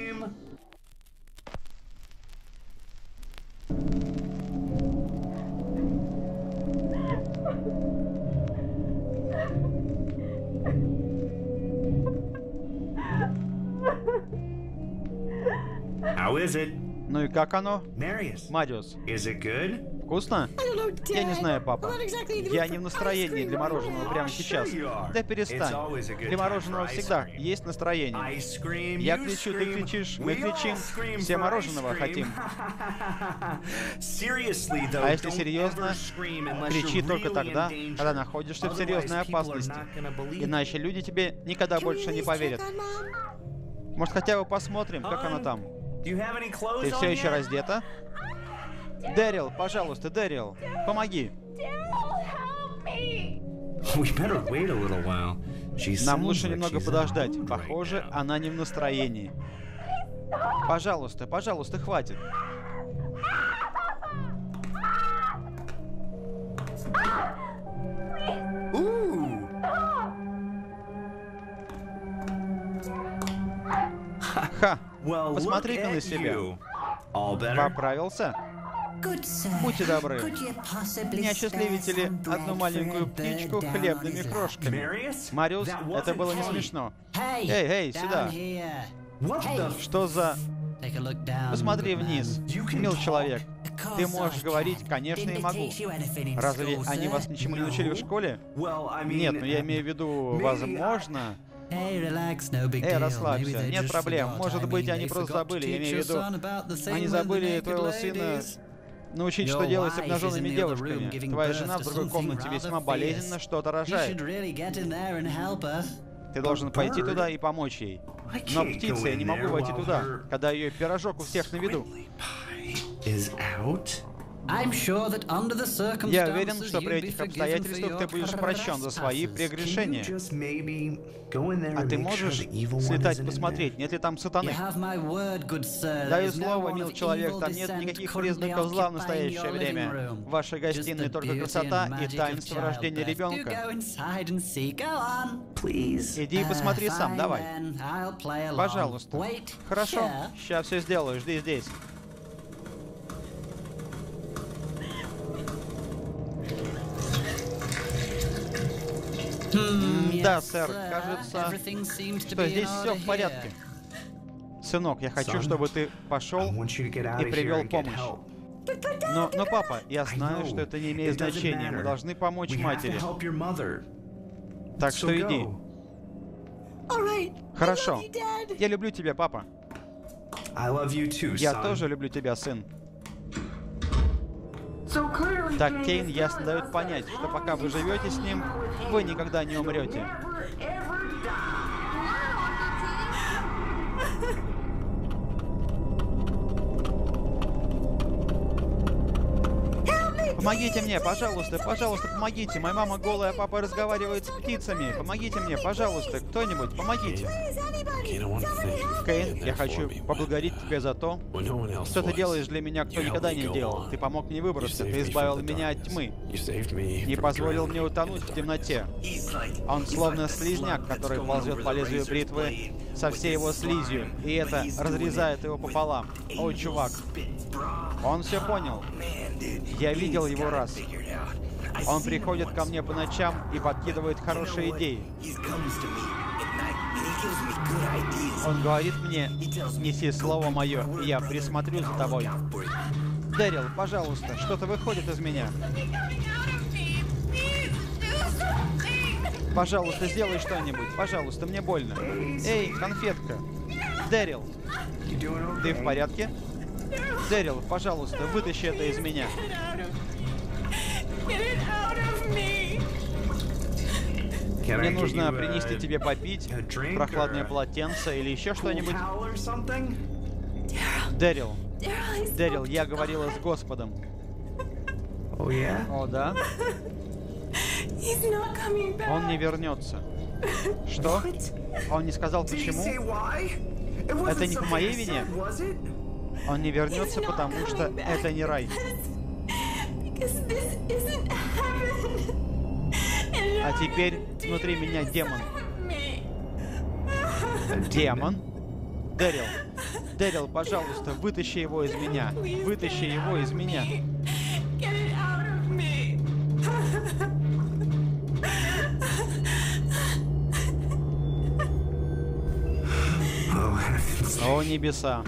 B: How is it?
A: Ну и как оно?
B: Marius.
A: Мариус.
B: Is it good?
A: Вкусно? Я не знаю, папа. Я не в настроении для мороженого прямо сейчас. Да перестань. Для мороженого всегда есть настроение. Я кричу, ты кричишь, мы кричим. Все мороженого хотим. А если серьезно, кричи только тогда, когда находишься в серьезной опасности. Иначе люди тебе никогда больше не поверят. Может, хотя бы посмотрим, как оно там. Ты все еще раздета? Дэрил, пожалуйста, Дэрил, помоги. Нам лучше немного подождать. Похоже, она не в настроении. Пожалуйста, пожалуйста, хватит. Ха! Посмотри-ка на себя. Поправился? Будьте добры. Не осчастливите ли одну маленькую птичку хлебными крошками? Мариус, это было не смешно. Эй, эй, сюда. Что за... Посмотри вниз. Мил человек. Ты можешь говорить, конечно, и могу. Разве они вас ничему не научили в школе? Нет, но я имею в виду, возможно... Эй, расслабься, нет проблем. Может быть, они просто забыли, я имею в виду... Они забыли твоего сына научить, что делать с обнаженными девушками. Твоя жена в другой комнате весьма болезненно что-то рожает. Ты должен пойти туда и помочь ей. Но, птица, я не могу войти туда, когда ее пирожок у всех на виду. Я уверен, что при этих обстоятельствах ты будешь прощен за свои прегрешения. А ты можешь слетать посмотреть, нет ли там сатаны? Даю слово, мил человек, там нет никаких признаков зла в настоящее время. В вашей гостиной только красота и таинство рождения ребенка. Иди и посмотри сам, давай. Пожалуйста. Хорошо, сейчас все сделаю, жди здесь. Mm, да, сэр, кажется, что здесь все в порядке. Сынок, я хочу, чтобы ты пошел и привел помощь. Но, но, папа, я знаю, что это не имеет значения. Мы должны помочь матери. Так что иди. Хорошо. Я люблю тебя, папа. Я тоже люблю тебя, сын. Так Кейн ясно дает понять, что пока вы живете с ним, вы никогда не умрете. Помогите мне, пожалуйста, пожалуйста, помогите. Моя мама голая, а папа разговаривает с птицами. Помогите мне, пожалуйста, кто-нибудь, помогите. Кейн, я хочу поблагодарить тебя за то, что ты делаешь для меня, кто никогда не делал. Ты помог мне выбраться, ты избавил меня от тьмы, не позволил мне утонуть в темноте. Он словно слизняк, который ползет по лезвию бритвы со всей его слизью, и это разрезает его пополам. О, чувак, он все понял. Я видел его раз. Он приходит ко мне по ночам и подкидывает хорошие идеи. Он говорит мне: неси слово мое, и я присмотрю за тобой. Дэрил, пожалуйста, что-то выходит из меня. Пожалуйста, сделай что-нибудь. Пожалуйста, мне больно. Эй, конфетка. Дэрил, ты в порядке? Дэрил, пожалуйста, вытащи это из меня. Мне нужно принести тебе попить, прохладное полотенце или еще что-нибудь. Дэрил, Дэрил, я говорила с Господом. О, да? Он не вернется. Что? Он не сказал почему? Это не по моей вине? Он не вернется, потому что это не рай. А теперь внутри меня демон. Демон? Дэрил, Дэрил, пожалуйста, вытащи его из меня. Вытащи его из меня. О, небеса.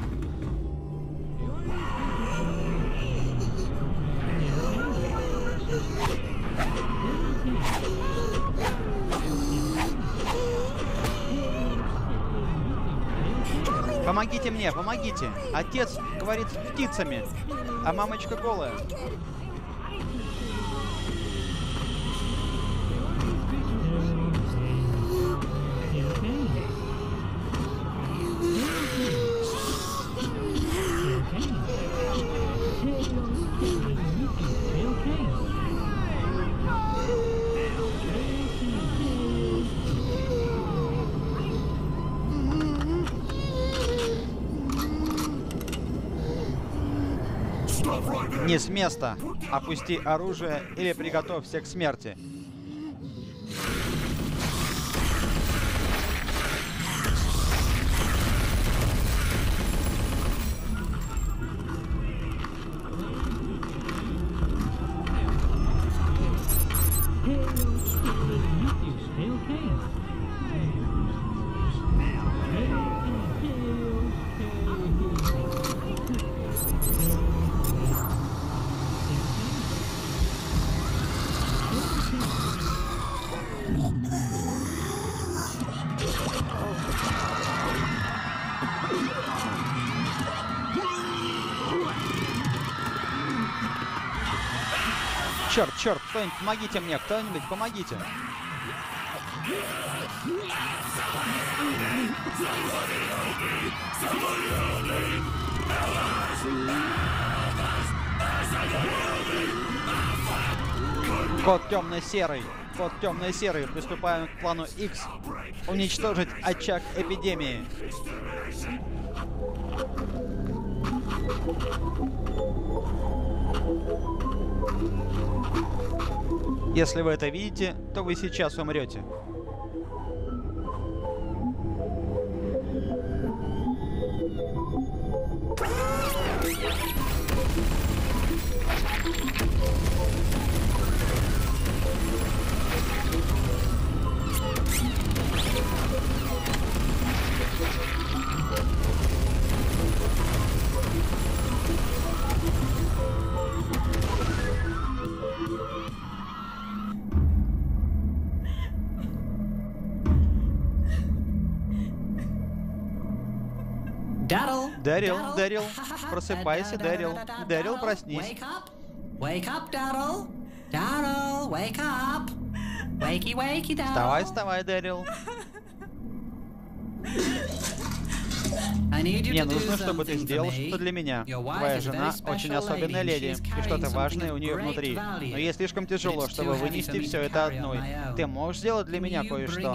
A: Помогите мне, помогите. Отец говорит с птицами, а мамочка голая. Не с места. Опусти оружие или приготовься к смерти. Черт, черт, кто-нибудь, помогите мне, кто-нибудь, помогите. Код темно-серый. Код темно-серый. Приступаем к плану X. Уничтожить очаг эпидемии. Если вы это видите, то вы сейчас умрете. Дэрил, Дэрил, просыпайся, Дэрил. Дэрил, проснись. Вставай, вставай, Дэрил. Мне нужно, чтобы ты сделал что-то для меня. Твоя жена очень особенная леди, и что-то важное у нее внутри. Но ей слишком тяжело, чтобы вынести все это одной. Ты можешь сделать для меня кое-что?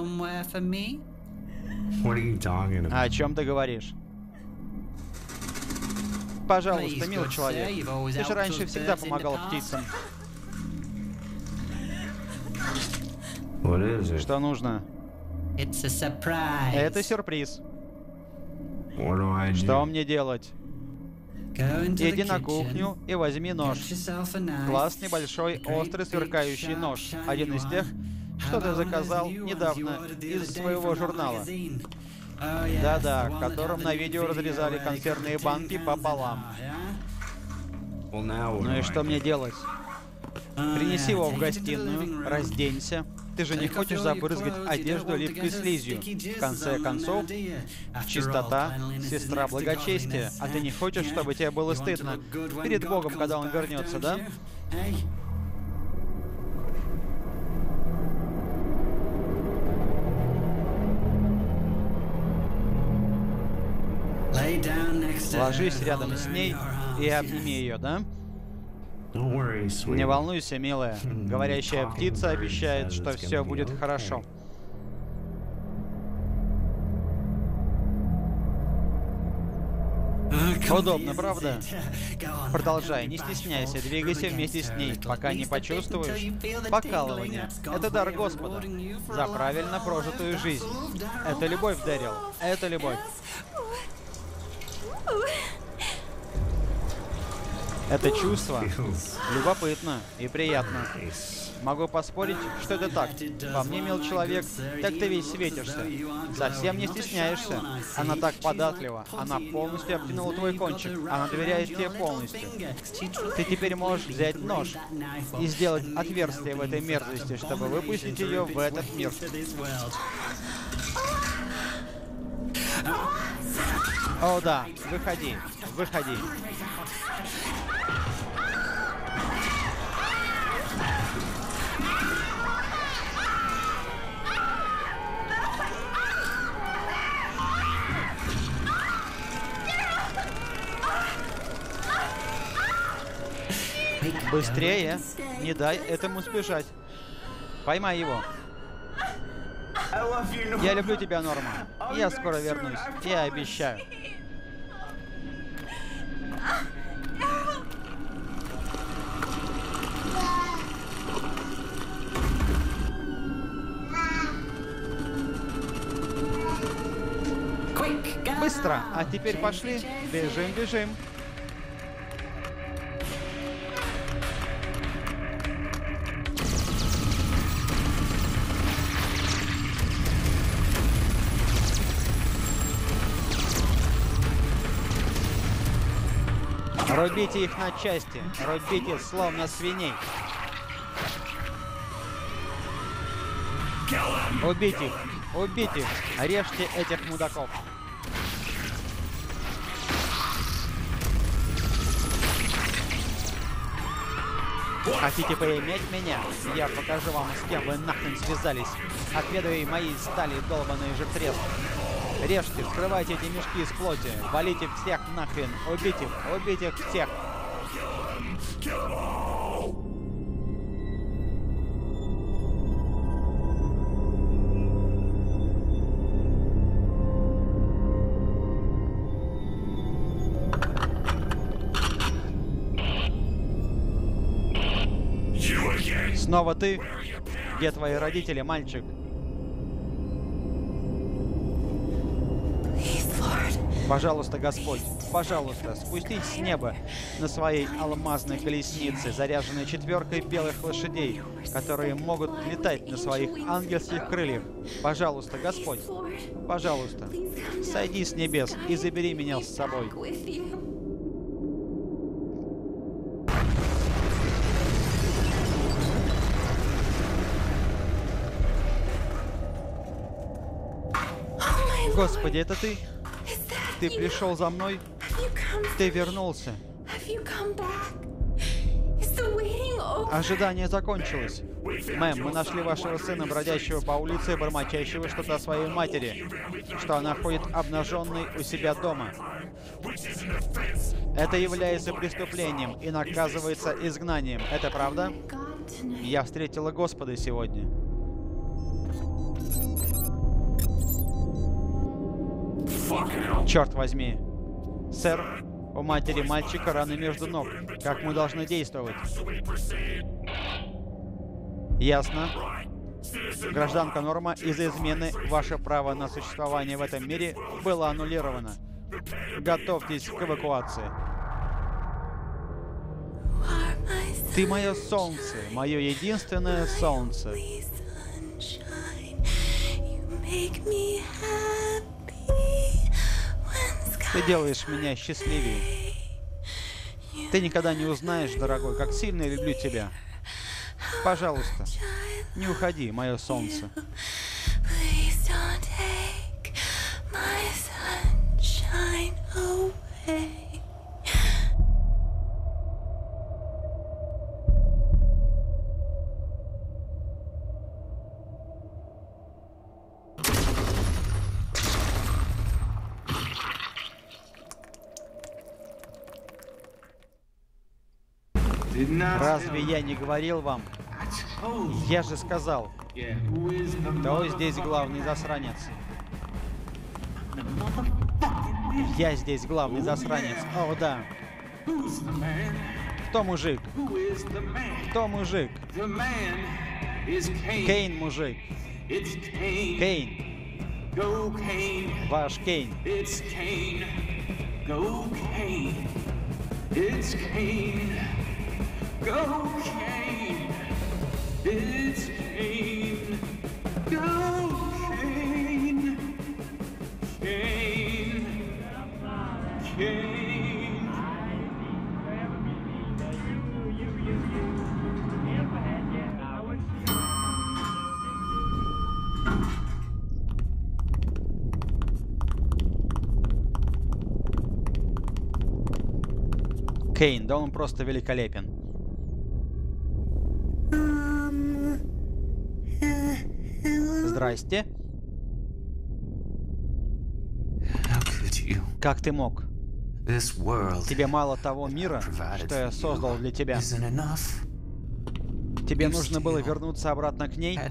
A: О чем ты говоришь? Пожалуйста, милый человек. Ты же раньше всегда помогал птицам. Что нужно? Это сюрприз. Что мне делать? Иди на кухню и возьми нож. Классный, большой, острый, сверкающий нож. Один из тех, что ты заказал недавно из своего журнала. Да-да, которым на видео разрезали консервные банки пополам. Ну и что мне делать? Принеси его в гостиную, разденься. Ты же не хочешь забрызгать одежду липкой слизью. В конце концов, чистота — сестра благочестия. А ты не хочешь, чтобы тебе было стыдно перед Богом, когда Он вернется, да? Ложись рядом с ней и обними ее, да? Не волнуйся, милая. Говорящая птица обещает, что все будет хорошо. Удобно, правда? Продолжай, не стесняйся, двигайся вместе с ней, пока не почувствуешь покалывание. Это дар Господа за правильно прожитую жизнь. Это любовь, Дэрил. Это любовь. Это чувство любопытно и приятно. Могу поспорить, что это так. По мне, мил человек, так ты весь светишься. Совсем не стесняешься. Она так податлива. Она полностью обтянула твой кончик. Она доверяет тебе полностью. Ты теперь можешь взять нож и сделать отверстие в этой мерзости, чтобы выпустить ее в этот мир. О да, выходи, выходи. Быстрее! Не дай этому сбежать. Поймай его. Я люблю тебя, Норма. Я скоро вернусь. Я обещаю. Быстро! А теперь пошли. Бежим, бежим. Рубите их на части. Рубите, словно свиней. Убить их. Убить их. Режьте этих мудаков. Хотите поиметь меня? Я покажу вам, с кем вы нахрен связались. Отведывай мои стали долбаные жертвы. Режьте, вскрывайте эти мешки из плоти. Валите всех нахрен. Убейте их. Убейте их всех. Снова ты? Где твои родители, мальчик? Пожалуйста, Господь, пожалуйста, спустись с неба на своей алмазной колеснице, заряженной четверкой белых лошадей, которые могут летать на своих ангельских крыльях. Пожалуйста, Господь, пожалуйста, сойди с небес и забери меня с собой. Господи, это ты? Ты пришел за мной? Ты вернулся? Ожидание закончилось. Мэм, мы нашли вашего сына, бродящего по улице, бормочащего что-то о своей матери, что она ходит обнаженной у себя дома. Это является преступлением и наказывается изгнанием. Это правда? Я встретила Господа сегодня. Черт возьми. Сэр, у матери мальчика раны между ног. Как мы должны действовать? Ясно. Гражданка Норма, из-за измены ваше право на существование в этом мире было аннулировано. Готовьтесь к эвакуации. Ты мое солнце, мое единственное солнце. Ты делаешь меня счастливее. Ты никогда не узнаешь, дорогой, как сильно я люблю тебя. Пожалуйста, не уходи, мое солнце. Разве я не говорил вам? Я же сказал. Кто здесь главный засранец? Я здесь главный засранец. О, да. Кто мужик? Кто мужик? Кейн мужик. Кейн. Ваш Кейн. Go, Kane! It's Kane! Go, Kane! Kane! Kane! Кейн, да он просто великолепен. Здрасте. Как ты мог? Тебе мало того мира, что я создал для тебя. Тебе нужно было вернуться обратно к ней?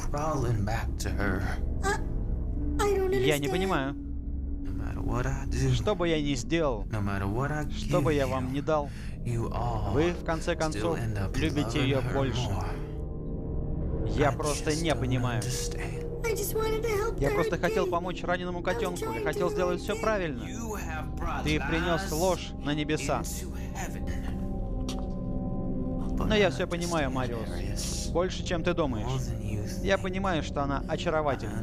A: Я не понимаю. Что бы я ни сделал, что бы я вам ни дал, вы, в конце концов, любите ее больше. Я просто не понимаю. Я просто хотел помочь раненому котенку. Я хотел сделать все правильно. Ты принес ложь на небеса. Но я все понимаю, Мариус. Больше, чем ты думаешь. Я понимаю, что она очаровательна.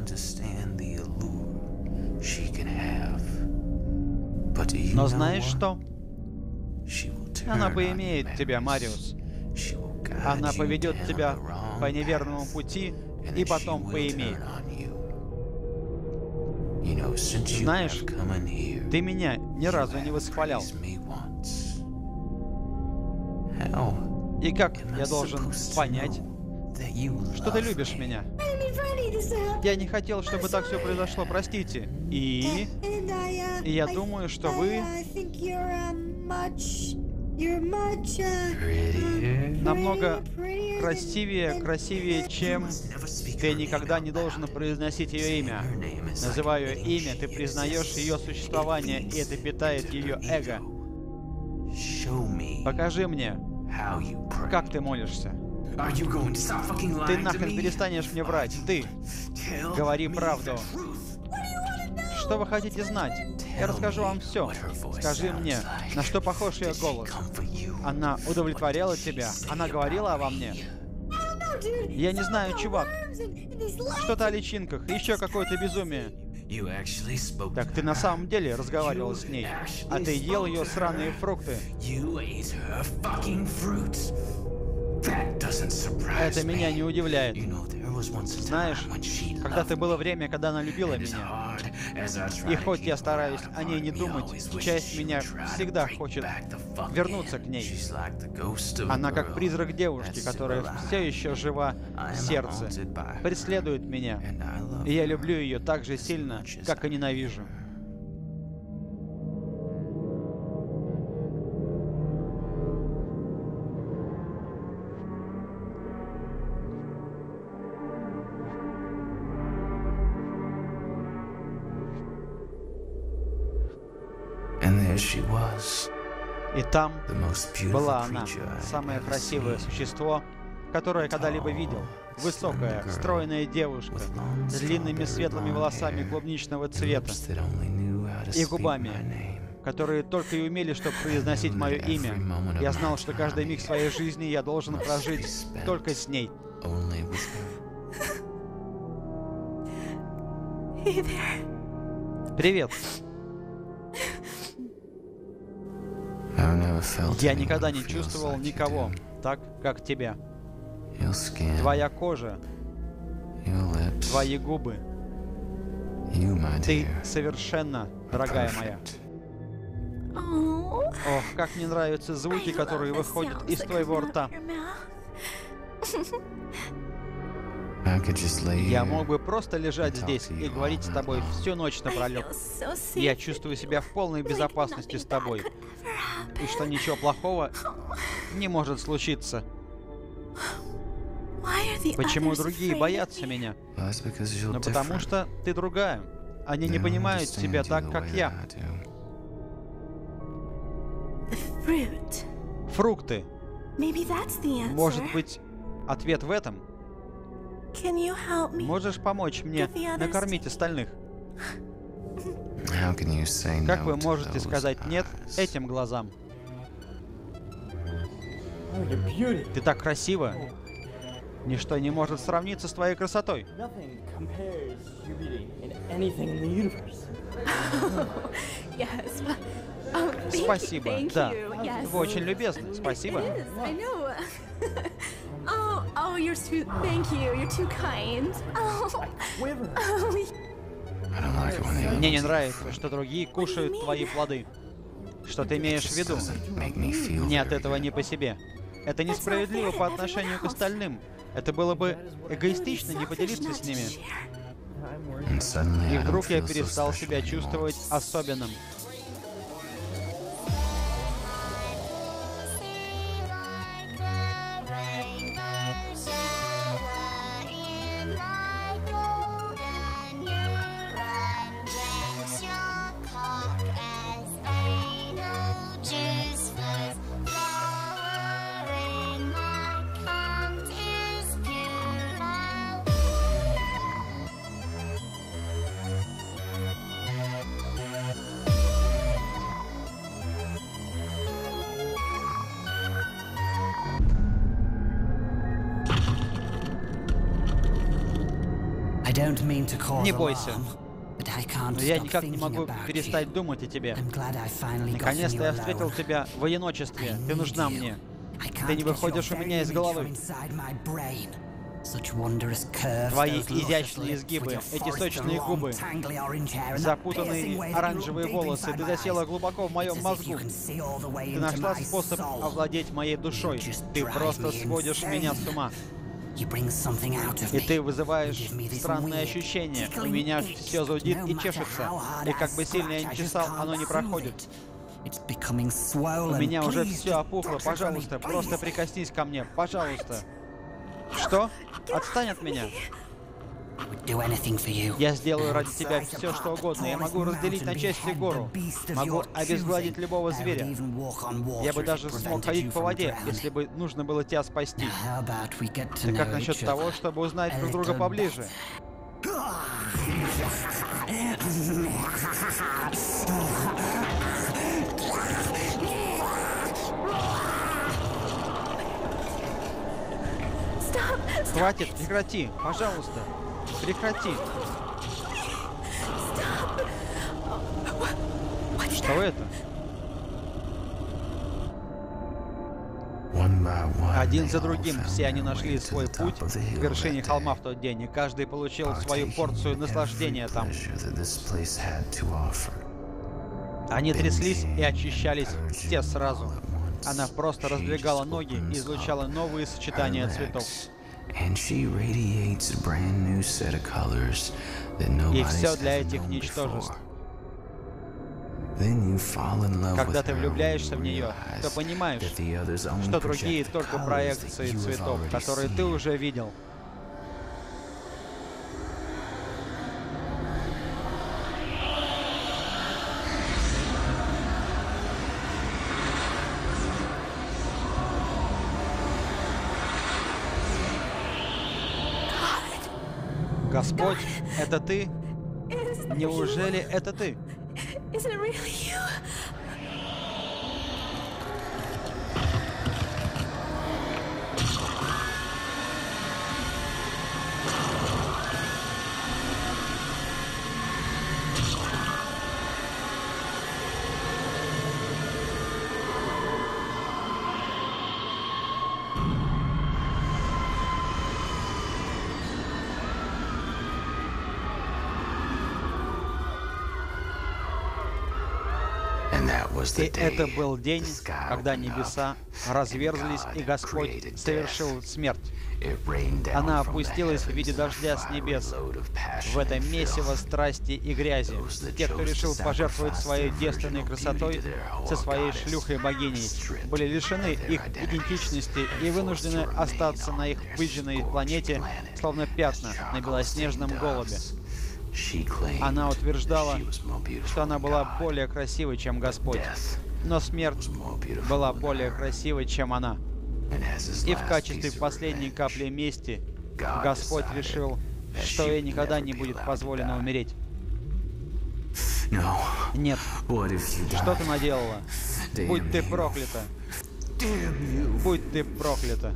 A: Но знаешь что? Она поимеет тебя, Мариус. Она поведет тебя по неверному пути и потом поимеет. Знаешь, ты меня ни разу не восхвалял. И как я должен понять, что ты любишь меня? Я не хотел, чтобы так все произошло, простите. И... И я думаю, что вы... намного красивее, красивее, чем... Ты никогда не должен произносить ее имя. Называя ее имя, ты признаешь ее существование, и это питает ее эго. Покажи мне, как ты молишься. Ты нахрен перестанешь мне врать. Ты. Говори правду. Что вы хотите знать? Я расскажу вам все. Скажи мне, на что похож ее голос? Она удовлетворяла тебя? Она говорила обо мне? Я не знаю, чувак. Что-то о личинках, еще какое-то безумие. Так ты на самом деле разговаривал с ней, а ты ел ее сраные фрукты. Это меня не удивляет. Знаешь, когда-то было время, когда она любила меня. И хоть я стараюсь о ней не думать, часть меня всегда хочет вернуться к ней. Она как призрак девушки, которая все еще жива в сердце, преследует меня. И я люблю ее так же сильно, как и ненавижу. И там была она, самое красивое существо, которое я когда-либо видел. Высокая, стройная девушка с длинными светлыми волосами клубничного цвета и губами, которые только и умели, чтобы произносить мое имя. Я знал, что каждый миг своей жизни я должен прожить только с ней. Привет. Я никогда не чувствовал никого так, как тебя. Твоя кожа, твои губы. Ты совершенно, дорогая моя. Ох, как мне нравятся звуки, которые выходят из твоего рта. Я мог бы просто лежать здесь и говорить с тобой всю ночь напролет. Я чувствую себя в полной безопасности с тобой. И что ничего плохого не может случиться. Почему другие боятся меня? Ну потому что ты другая. Они не понимают тебя так, как я. Фрукты. Может быть, ответ в этом? Можешь помочь мне накормить остальных? Как вы можете сказать «нет» этим глазам? Ты так красива. Ничто не может сравниться с твоей красотой. Спасибо. Да. Вы очень любезны. Спасибо. Мне не нравится, что другие кушают твои плоды. Что ты имеешь в виду? Мне от этого не по себе. Это несправедливо по отношению к остальным. Это было бы эгоистично не поделиться с ними. И вдруг я перестал себя чувствовать особенным. Не бойся. Но я никак не могу перестать думать о тебе. Наконец-то я встретил тебя в одиночестве. Ты нужна мне. Ты не выходишь у меня из головы. Твои изящные изгибы, эти сочные губы, запутанные оранжевые волосы. Ты засела глубоко в моем мозгу. Ты нашла способ овладеть моей душой. Ты просто сводишь меня с ума. И ты вызываешь странные ощущения. У меня все зудит и чешется. И как бы сильно я ни чесал, оно не проходит. У меня уже все опухло. Пожалуйста, просто прикоснись ко мне. Пожалуйста. Что? Отстань от меня. Я сделаю ради тебя все, что угодно. Я могу разделить на части гору. Могу обезгладить любого зверя. Я бы даже смог ходить по воде, если бы нужно было тебя спасти. Да как насчет того, чтобы узнать друг друга поближе? Хватит, прекрати, пожалуйста, прекрати. Что это? Один за другим все они нашли свой путь к вершине холма в тот день, и каждый получил свою порцию наслаждения там. Они тряслись и очищались все сразу. Она просто раздвигала ноги и излучала новые сочетания цветов. И все для этих ничтожеств. Когда ты влюбляешься в нее, то понимаешь, что другие только проекции цветов, которые ты уже видел. Господь, это ты? Неужели это ты? И это был день, когда небеса разверзлись, и Господь совершил смерть. Она опустилась в виде дождя с небес, в это месиво страсти и грязи. Те, кто решил пожертвовать своей девственной красотой со своей шлюхой-богиней, были лишены их идентичности и вынуждены остаться на их выжженной планете, словно пятна на белоснежном голубе. Она утверждала, что она была более красивой, чем Господь, но смерть была более красивой, чем она. И в качестве последней капли мести Господь решил, что ей никогда не будет позволено умереть. Нет. Что ты наделала? Будь ты проклята! Будь ты проклята!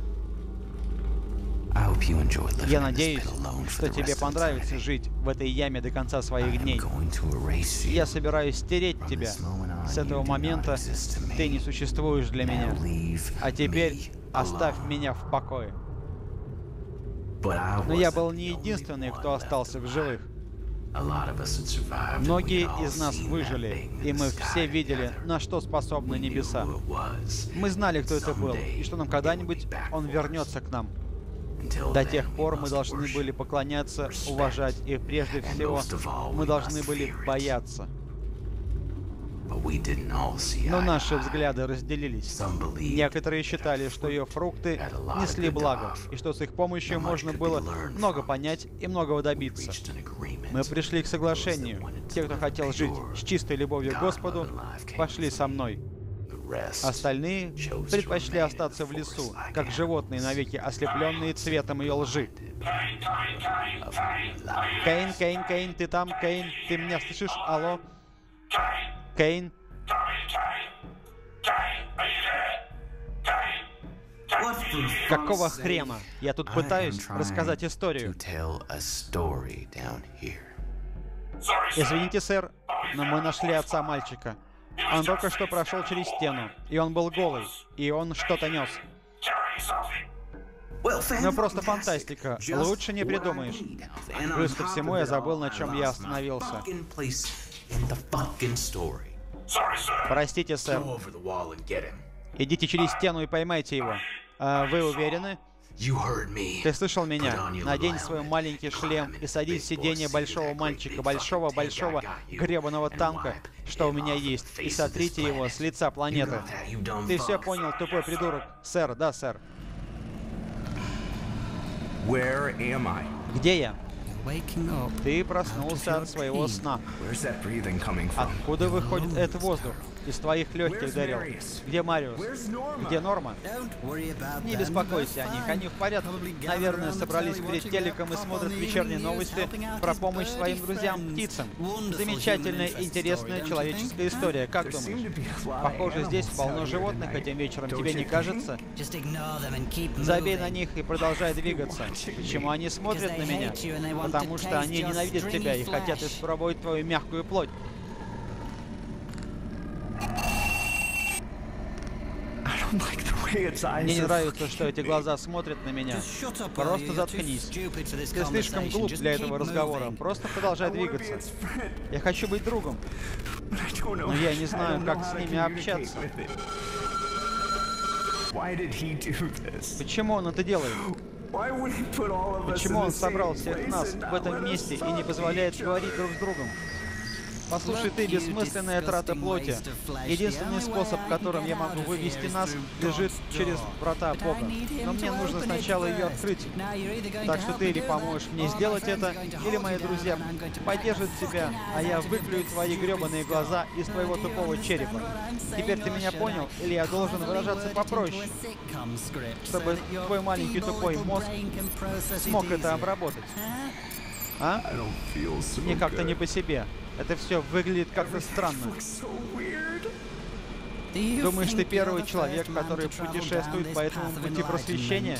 A: Я надеюсь, что тебе понравится жить в этой яме до конца своих дней. Я собираюсь стереть тебя. С этого момента ты не существуешь для меня. А теперь оставь меня в покое. Но я был не единственный, кто остался в живых. Многие из нас выжили, и мы все видели, на что способны небеса. Мы знали, кто это был, и что нам когда-нибудь он вернется к нам. До тех пор мы должны были поклоняться, уважать, и прежде всего мы должны были бояться. Но наши взгляды разделились. Некоторые считали, что ее фрукты несли благо, и что с их помощью можно было много понять и многого добиться. Мы пришли к соглашению. Те, кто хотел жить с чистой любовью к Господу, пошли со мной. Остальные предпочли остаться в лесу, как животные, навеки ослепленные цветом ее лжи. Каин, Каин, Каин, ты там? Каин, ты меня слышишь? Алло? Каин? Какого хрена? Я тут пытаюсь рассказать историю. Извините, сэр, но мы нашли отца мальчика. Он только что прошел через стену, и он был голый, и он что-то нес. Ну просто фантастика. Лучше не придумаешь. Плюс ко всему я забыл, на чем я остановился. Простите, сэр. Идите через стену и поймайте его. А вы уверены? Ты слышал меня? Надень свой маленький шлем и садись в сиденье большого мальчика, большого-большого гребаного танка, что у меня есть, и сотрите его с лица планеты. Ты все понял, тупой придурок? Сэр, да, сэр. Где я? Ты проснулся от своего сна. Откуда выходит этот воздух? Из твоих легких, Дэрил. Где Мариус? Где Норма? Не беспокойся о них, они в порядке. Наверное, собрались перед телеком и смотрят вечерние новости про помощь своим друзьям-птицам. Замечательная, интересная человеческая история, как думаешь? Похоже, здесь полно животных этим вечером, тебе не кажется? Забей на них и продолжай двигаться. Почему они смотрят на меня? Потому что они ненавидят тебя и хотят испробовать твою мягкую плоть. Мне не нравится, что эти глаза смотрят на меня. Просто заткнись. Ты слишком глуп для этого разговора. Просто продолжай двигаться. Я хочу быть другом. Но я не знаю, как с ними общаться. Почему он это делает? Почему он собрал всех нас в этом месте и не позволяет говорить друг с другом? Послушай, ты, бессмысленная трата плоти. Единственный способ, которым я могу вывести нас, лежит через врата Бога. Но мне нужно сначала ее открыть. Так что ты или поможешь мне сделать это, или мои друзья поддержат тебя, а я выклюю твои гребаные глаза из твоего тупого черепа. Теперь ты меня понял, или я должен выражаться попроще, чтобы твой маленький тупой мозг смог это обработать? А? Мне как-то не по себе. Это все выглядит как-то странно. Думаешь, ты первый человек, который путешествует по этому пути просвещения?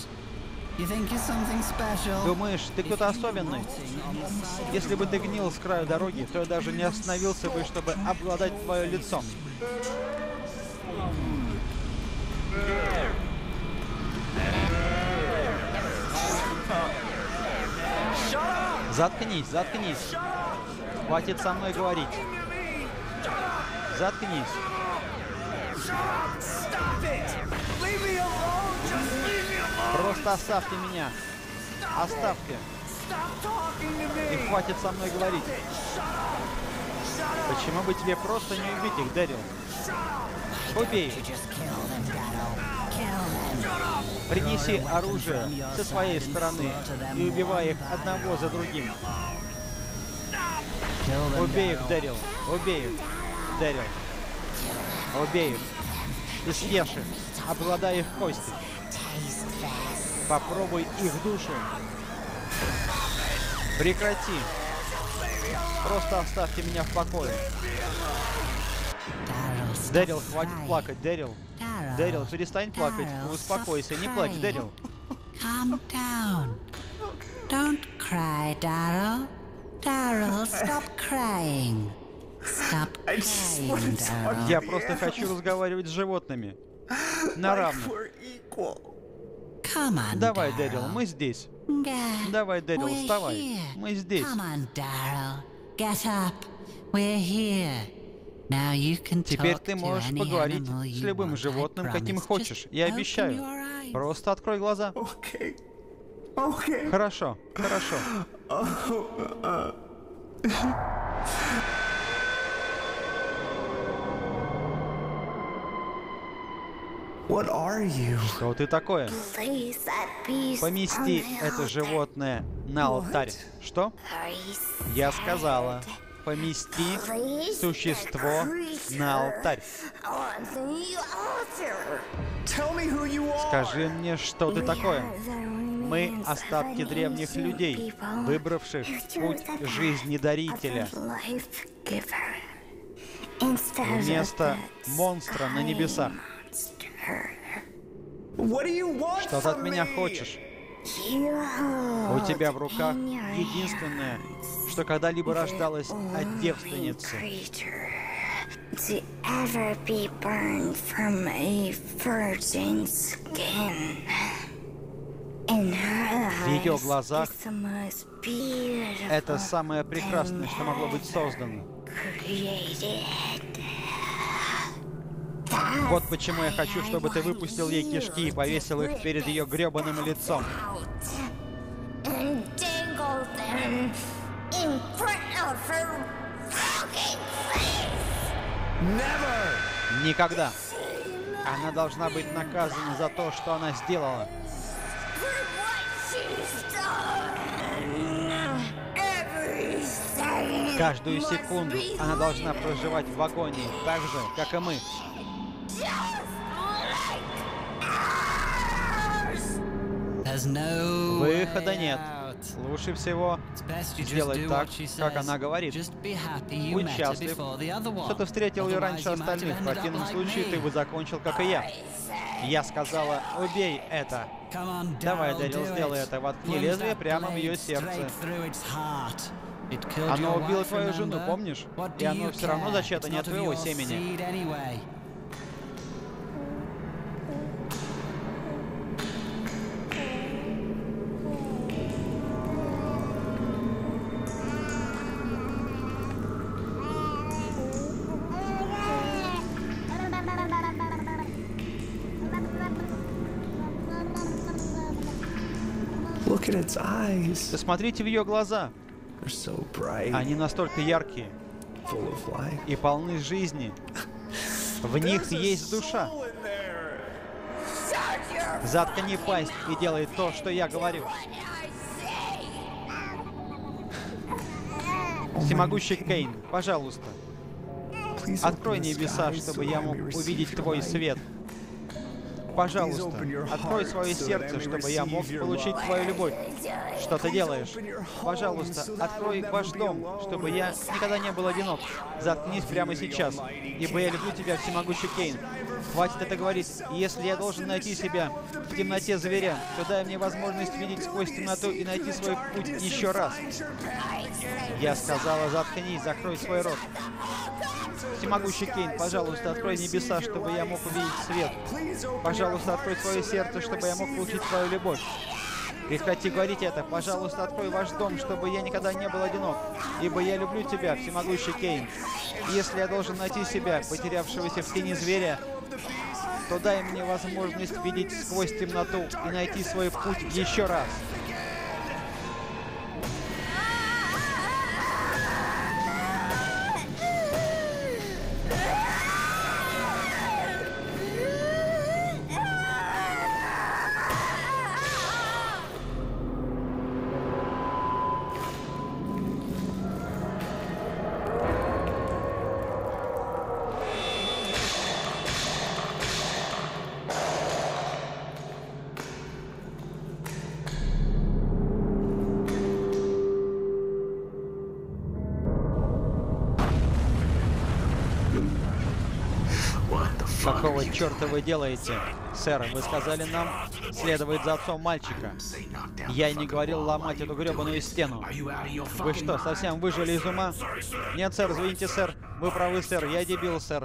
A: Думаешь, ты кто-то особенный? Если бы ты гнил с краю дороги, то я даже не остановился бы, чтобы обладать твое лицо. Заткнись, заткнись. Хватит со мной говорить. Заткнись. Просто оставьте меня. Оставьте. И хватит со мной говорить. Почему бы тебе просто не убить их, Дэрил? Убей их. Принеси оружие со своей стороны и убивай их одного за другим. Убей их, Дэрил. Убей их, Дэрил. Убей их. И съешь их. Обладай их кости. Попробуй их душу. Прекрати. Просто оставьте меня в покое. Дэрил, хватит плакать, Дэрил. Дэрил, перестань плакать. Успокойся, не плачь, Дэрил.
B: Calm down. Don't cry, Daryl. Daryl, stop crying. Stop crying, Daryl.
A: Я просто хочу разговаривать с животными. На равных. Давай, Дэрил, мы здесь. Давай, Дэрил, вставай. Мы здесь. Теперь ты можешь поговорить с любым животным, каким хочешь. Я обещаю. Просто открой глаза. Хорошо, хорошо. Что ты такое? Помести это животное на алтарь. Что? Я сказала. Помести существо на алтарь. Скажи мне, что ты такое? Мы остатки древних людей, выбравших путь жизнедарителя. Вместо монстра на небесах. Что ты от меня хочешь? У тебя в руках единственное, что когда-либо рождалось от девственницы. В ее глазах это самое прекрасное, что могло быть создано. Вот почему я хочу, чтобы ты выпустил ей кишки и повесил их перед ее гребаным лицом. Никогда. Она должна быть наказана за то, что она сделала. Каждую секунду она должна проживать в агонии, так же, как и мы. Выхода нет. Лучше всего сделать так, как она говорит. Будь счастлив, что ты встретил ее раньше остальных. В противном случае ты бы закончил, как и я. Я сказала, убей это. Давай, Дэрил, сделай это. Воткни лезвие прямо в ее сердце. Оно убило твою жену, помнишь? И оно все равно зачато не от твоего семени. Посмотрите в ее глаза. Они настолько яркие и полны жизни. В них есть душа. Заткни пасть и делай то, что я говорю. Всемогущий Кейн, пожалуйста, открой небеса, чтобы я мог увидеть твой свет. Пожалуйста, открой свое сердце, чтобы я мог получить твою любовь. Что ты делаешь? Пожалуйста, открой ваш дом, чтобы я никогда не был одинок. Заткнись прямо сейчас, ибо я люблю тебя, всемогущий Кейн. Хватит это говорить. Если я должен найти себя в темноте зверя, то дай мне возможность видеть сквозь темноту и найти свой путь еще раз. Я сказала, заткнись, закрой свой рот. Всемогущий Кейн, пожалуйста, открой небеса, чтобы я мог увидеть свет. Пожалуйста, открой свое сердце, чтобы я мог получить твою любовь. Прекрати говорить это. Пожалуйста, открой ваш дом, чтобы я никогда не был одинок. Ибо я люблю тебя, всемогущий Кейн. И если я должен найти себя, потерявшегося в тени зверя, то дай мне возможность видеть сквозь темноту и найти свой путь еще раз. Какого черта вы делаете? Сэр, вы сказали нам следовать за отцом мальчика. Я и не говорил ломать эту гребаную стену. Вы что, совсем выжили из ума? Нет, сэр, извините, сэр. Вы правы, сэр. Я дебил, сэр.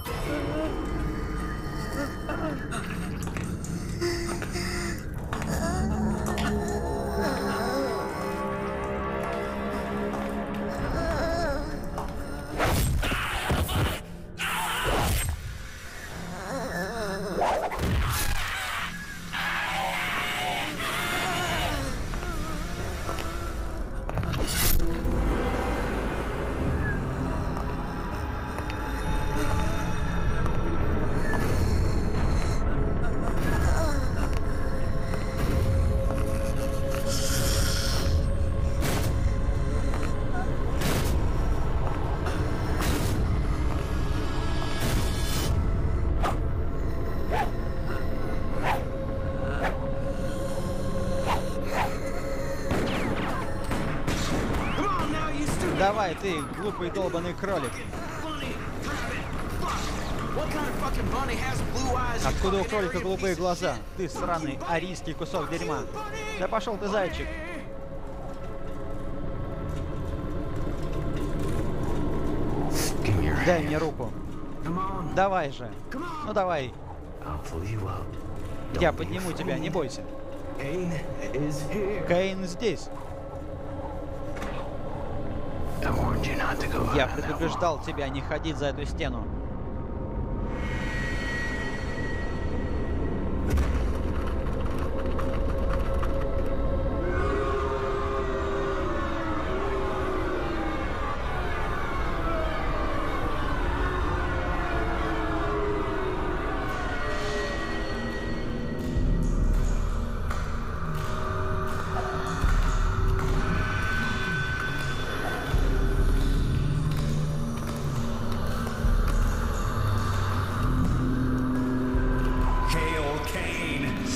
A: Давай, ты, глупый долбаный кролик. Откуда у кролика голубые глаза? Ты сраный арийский кусок дерьма. Да пошел ты, зайчик. Дай мне руку. Давай же. Ну давай. Я подниму тебя, не бойся. Кейн здесь. Я предупреждал тебя не ходить за эту стену.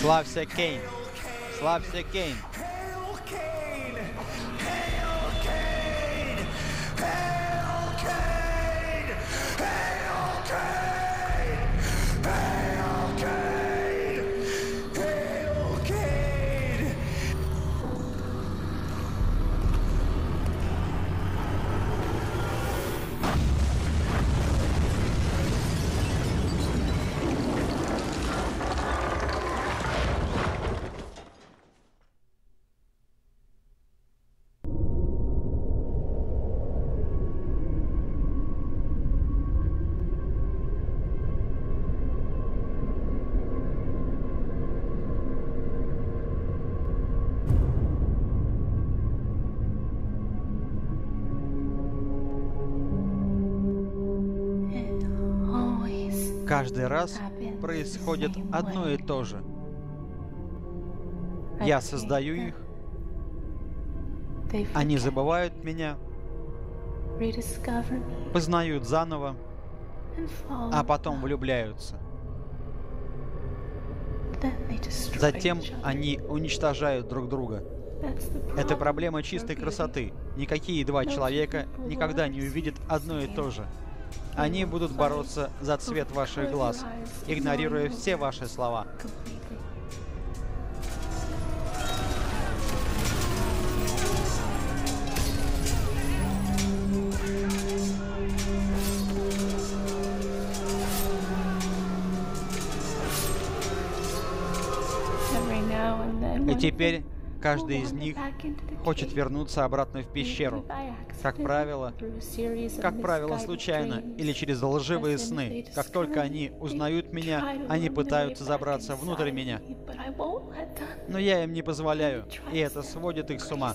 A: Славься, Кейн! Славься, Кейн! Каждый раз происходит одно и то же. Я создаю их, они забывают меня, познают заново, а потом влюбляются. Затем они уничтожают друг друга. Это проблема чистой красоты. Никакие два человека никогда не увидят одно и то же. Они будут бороться за цвет ваших глаз, игнорируя все ваши слова. И теперь каждый из них хочет вернуться обратно в пещеру. Как правило, как правило, случайно или через лживые сны. Как только они узнают меня, они пытаются забраться внутрь меня. Но я им не позволяю, и это сводит их с ума.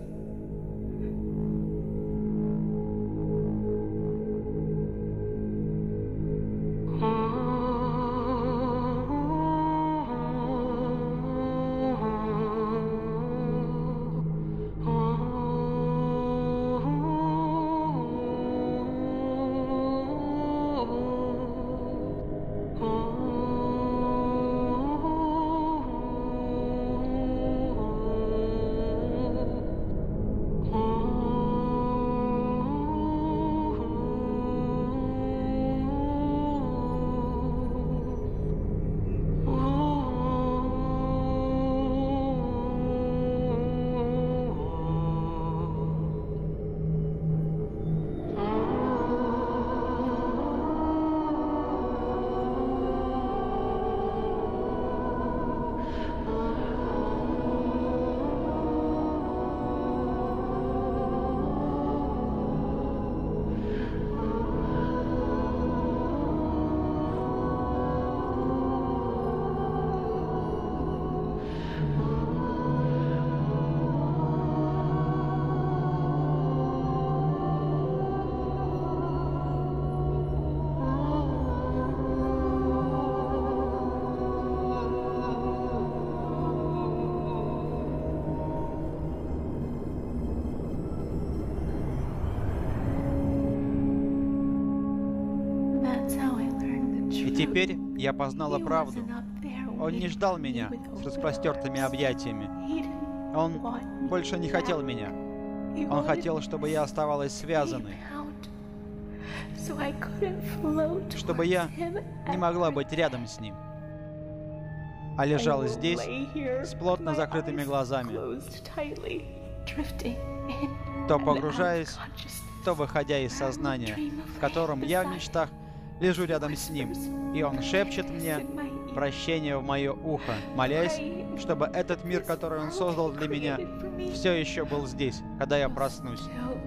A: Теперь я познала правду. Он не ждал меня с распростертыми объятиями. Он больше не хотел меня. Он хотел, чтобы я оставалась связанной. Чтобы я не могла быть рядом с ним. А лежала здесь с плотно закрытыми глазами, то погружаясь, то выходя из сознания, в котором я в мечтах лежу рядом с ним, и он шепчет мне прощение в мое ухо, молясь, чтобы этот мир, который он создал для меня, все еще был здесь, когда я проснусь.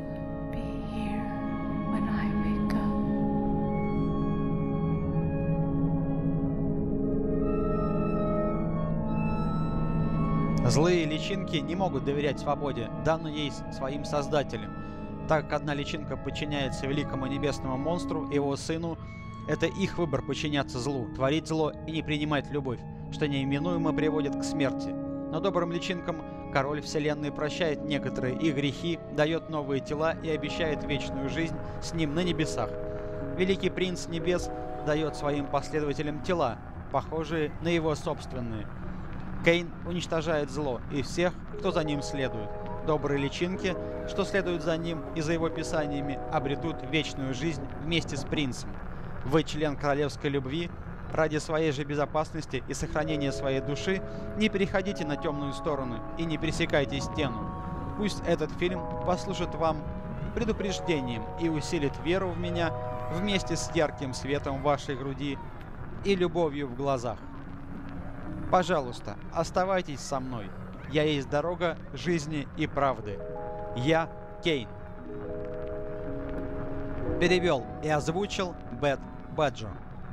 A: Злые личинки не могут доверять свободе, данной ей своим создателям. Так как одна личинка подчиняется великому небесному монстру и его сыну, это их выбор подчиняться злу, творить зло и не принимать любовь, что неименуемо приводит к смерти. Но добрым личинкам король вселенной прощает некоторые их грехи, дает новые тела и обещает вечную жизнь с ним на небесах. Великий принц небес дает своим последователям тела, похожие на его собственные. Кейн уничтожает зло и всех, кто за ним следует. Добрые личинки, что следуют за ним и за его писаниями, обретут вечную жизнь вместе с принцем. Вы член королевской любви. Ради своей же безопасности и сохранения своей души не переходите на темную сторону и не пересекайте стену. Пусть этот фильм послужит вам предупреждением и усилит веру в меня вместе с ярким светом в вашей груди и любовью в глазах. Пожалуйста, оставайтесь со мной. Я есть дорога жизни и правды. Я Кейн. Перевел и озвучил Бэт Баджо.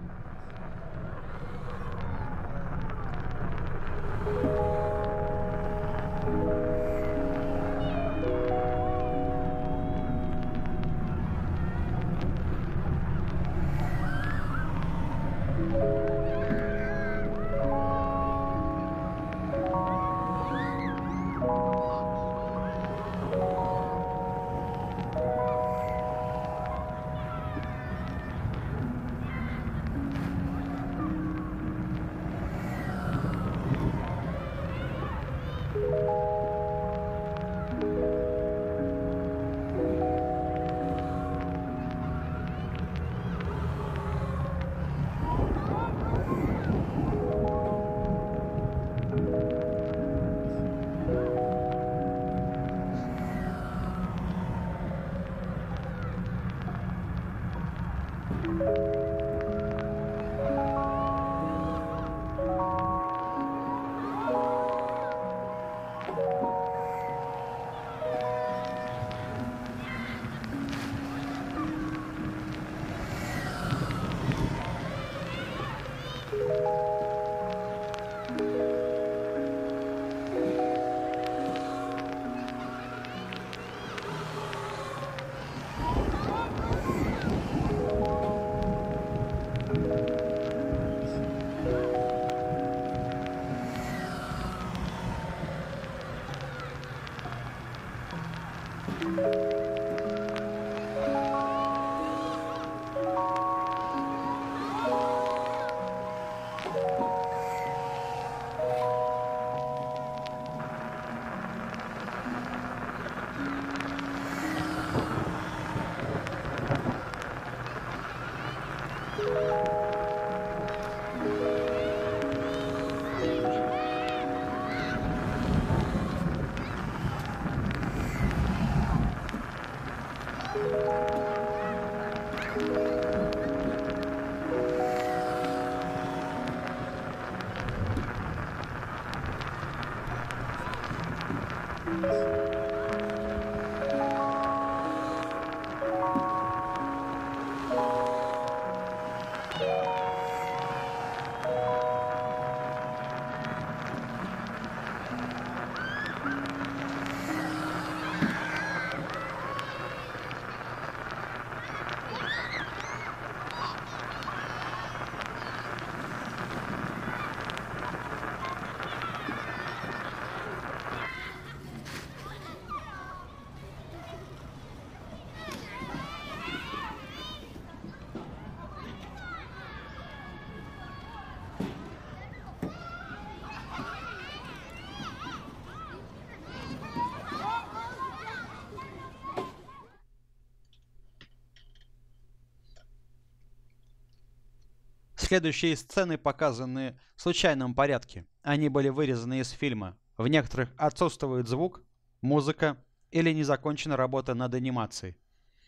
A: Следующие сцены показаны в случайном порядке. Они были вырезаны из фильма. В некоторых отсутствует звук, музыка или не закончена работа над анимацией.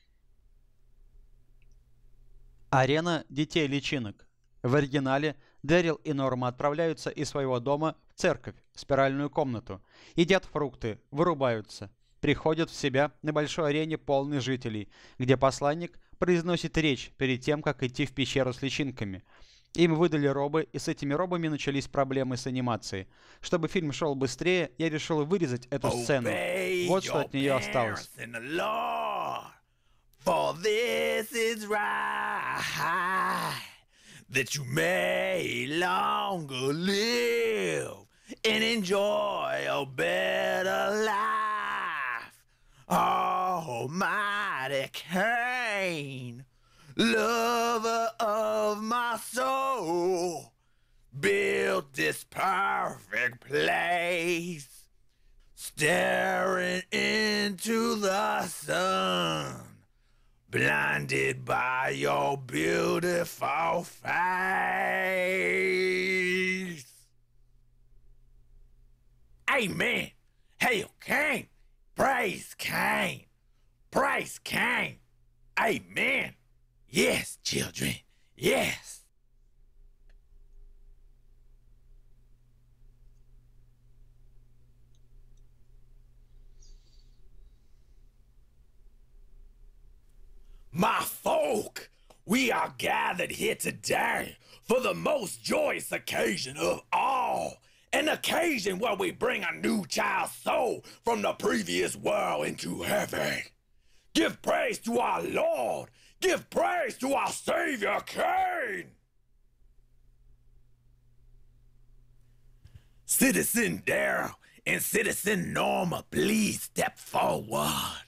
A: Арена детей-личинок. В оригинале Дэрил и Норма отправляются из своего дома в церковь, в спиральную комнату, едят фрукты, вырубаются, приходят в себя на большой арене, полной жителей, где посланник произносит речь перед тем, как идти в пещеру с личинками. Им выдали робы, и с этими робами начались проблемы с анимацией. Чтобы фильм шел быстрее, я решил вырезать эту сцену. Вот что от нее осталось. For this is right, that you may longer live and enjoy a better life. Almighty Cain, lover of my soul, built
C: built this perfect place, staring into the sun, blinded by your beautiful face. Amen. Hail King. Praise King. Praise King. Amen. Yes, children. Yes. My folk, we are gathered here today for the most joyous occasion of all. An occasion where we bring a new child's soul from the previous world into heaven. Give praise to our Lord. Give praise to our Savior King. Citizen Daryl and Citizen Norma, please step forward.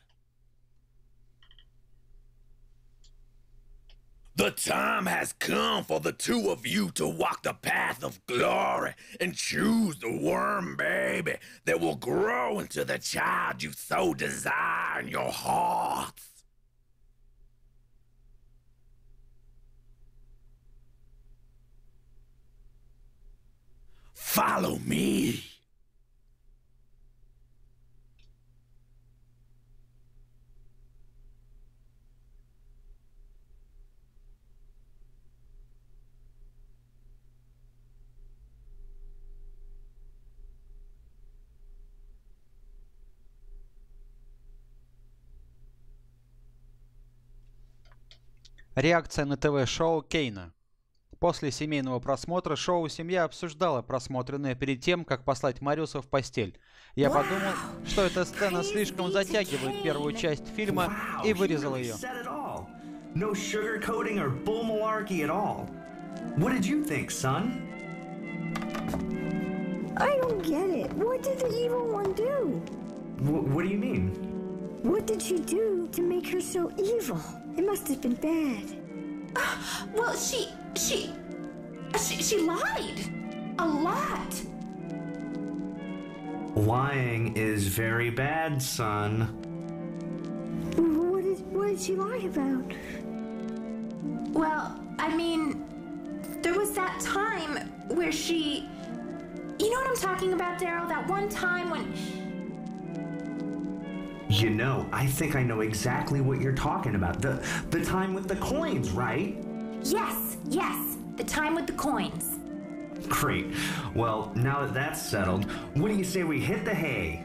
C: The time has come for the two of you to walk the path of glory and choose the worm baby that will grow into the child you so desire in your hearts. Follow me.
A: Реакция на ТВ-шоу Кейна. После семейного просмотра шоу семья обсуждала просмотренное перед тем, как послать Мариуса в постель. Я подумал, что эта сцена слишком затягивает первую часть фильма и вырезал ее.
D: No sugarcoating or bull malarkey at all. What did you think, son?
E: I don't get it. What did the evil one do?
D: W what do you mean?
E: What did she do to make her so evil? It must have been bad.
F: Uh, well, she, she, she, she lied. A lot.
D: Lying is very bad, son.
E: What did, what did she lie about?
F: Well, I mean, there was that time where she... You know what I'm talking about, Daryl? That one time when...
D: You know, I think I know exactly what you're talking about. The, the time with the coins, right?
F: Yes, yes. The time with the coins.
D: Great. Well, now that that's settled, what do you say we hit the hay?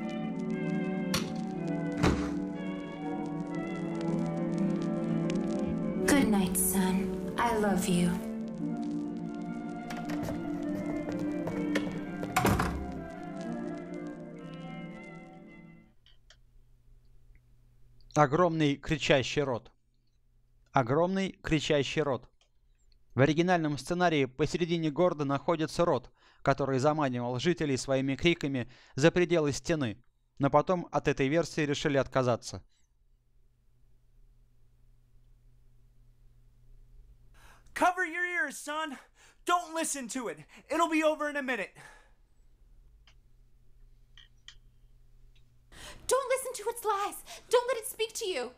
F: Good night, son. I love you.
A: Огромный кричащий рот. Огромный кричащий рот. В оригинальном сценарии посередине города находится рот, который заманивал жителей своими криками за пределы стены, но потом от этой версии решили отказаться.
G: Cover your ears, son. Don't listen to it. It'll be over in a minute.
F: Don't listen to its lies. Don't let it speak to you.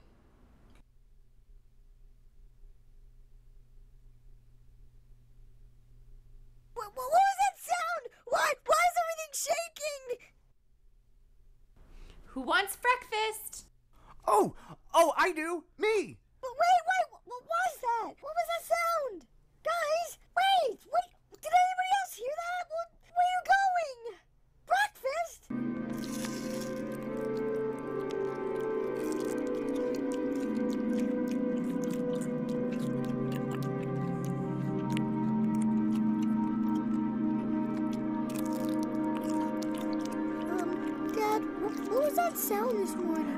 E: What, what was that sound? What? Why is everything shaking?
F: Who wants breakfast?
G: Oh, oh, I do. Me.
E: But wait, wait, what was that? What was that sound? Guys, wait, wait, did anybody else hear that? What, where are you going? Breakfast? Um, Dad, what, what was that sound this morning?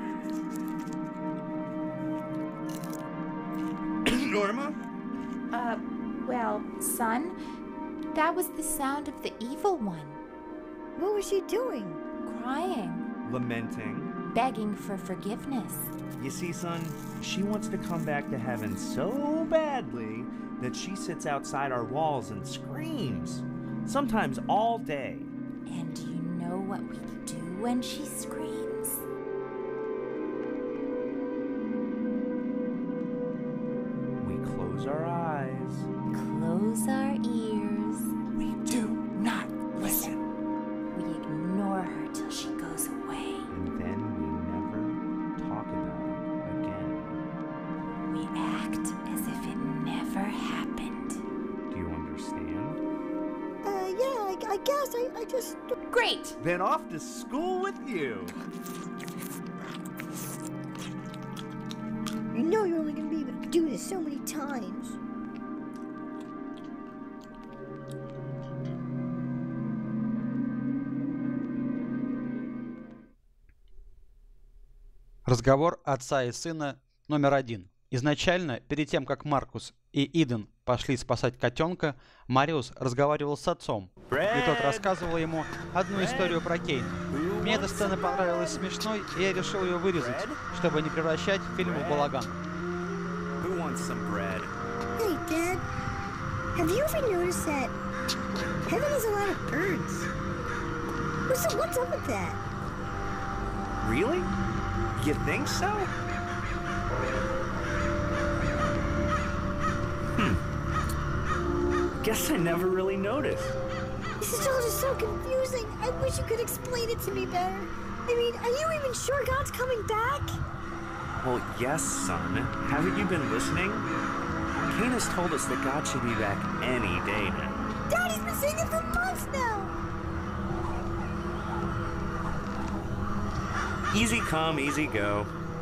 C: Norma?
F: Uh, well, son, that was the sound of the evil one.
E: What was she doing?
F: Crying.
D: Lamenting.
F: Begging for forgiveness.
D: You see, son, she wants to come back to heaven so badly that she sits outside our walls and screams.
H: sometimes all day.
F: And do you know what we do when she screams?
H: We close our eyes.
F: Close our ears.
G: We do not listen.
F: We ignore her till she goes away.
H: And then we never talk about it again.
F: We act as if it never happened.
H: Do you understand?
E: Uh, yeah, I, I guess. I, I just...
F: Great!
H: Then off to school with you.
E: You know you're only gonna be able to do this so many times.
A: Разговор отца и сына номер один. Изначально, перед тем, как Маркус и Иден пошли спасать котенка, Мариус разговаривал с отцом, и тот рассказывал ему одну историю про Кейна. Мне эта сцена понравилась смешной, и я решил ее вырезать, чтобы не превращать фильм в балаган.
E: Hey, Dad. Have you ever noticed that heaven has a lot of birds? What's, what's up with that?
H: Really? You think so? Hmm. Guess I never really noticed.
E: This is all just so confusing. I wish you could explain it to me better. I mean, are you even sure God's coming back?
H: Well, yes, son. Haven't you been listening? Cain has told us that God should be back any day now.
E: Daddy's been saying it for months now.
H: Easy come, easy go.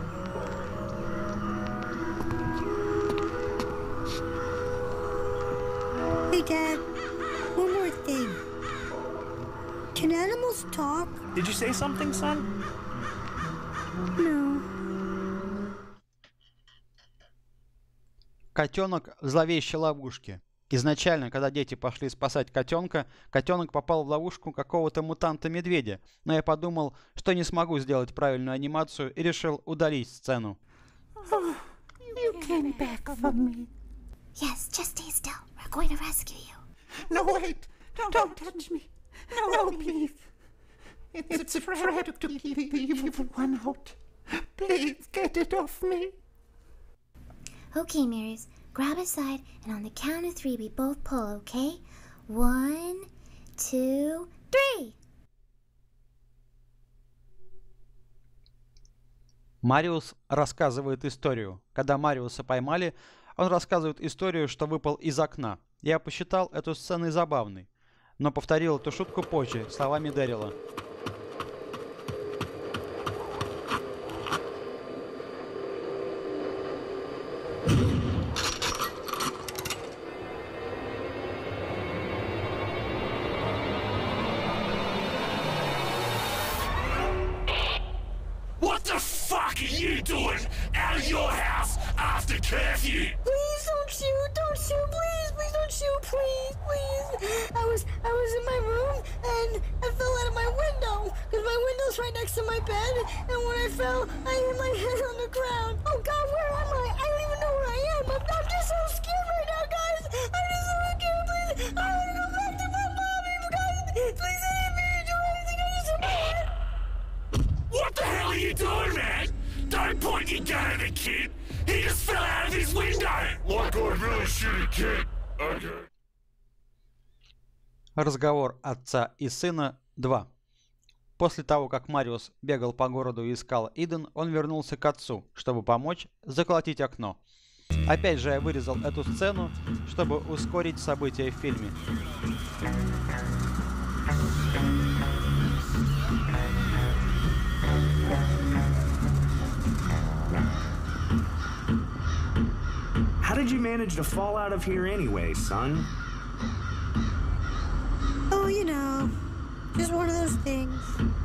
E: Hey, Dad. One more thing. Can animals talk?
H: Did you say something, son?
E: No.
A: Котенок в зловещей ловушке. Изначально, когда дети пошли спасать котенка, котенок попал в ловушку какого-то мутанта-медведя, но я подумал, что не смогу сделать правильную анимацию и решил удалить сцену.
B: Oh, you came back for me.
E: Yes, just stay still. We're going to rescue you.
B: No, wait. Don't, don't touch me. No, no, please. It's, it's a trap to keep the evil one out. Please get it off me.
I: Okay, Marius. Grab a side, and on the count of three, we both pull, okay? One, two, three!
A: Мариус рассказывает историю. Когда Мариуса поймали, он рассказывает историю, что выпал из окна. Я посчитал эту сцену забавной, но повторил эту шутку позже, словами Дэрила.
E: Curfew. Please don't shoot, don't shoot, please, please don't shoot, please, please. I was, I was in my room and I fell out of my window because my window's right next to my bed. And when I fell, I hit my head on the ground. Oh God, where am I? I don't even know where I am. I'm, I'm just so scared right now, guys. I'm just so scared. Please, I want to go back to my mommy, guys. Please, I didn't mean to do anything. I just hit my head.
C: What the hell are you doing, man? Don't point your gun at the kid. He just fell out of his window! Like I'd really shoot a kid. Okay.
A: Разговор отца и сына два. После того, как Мариус бегал по городу и искал Иден, он вернулся к отцу, чтобы помочь заколотить окно. Опять же я вырезал эту сцену, чтобы ускорить события в фильме.
D: How did you manage to fall out of here anyway, son?
E: Oh, you know, just one of those things.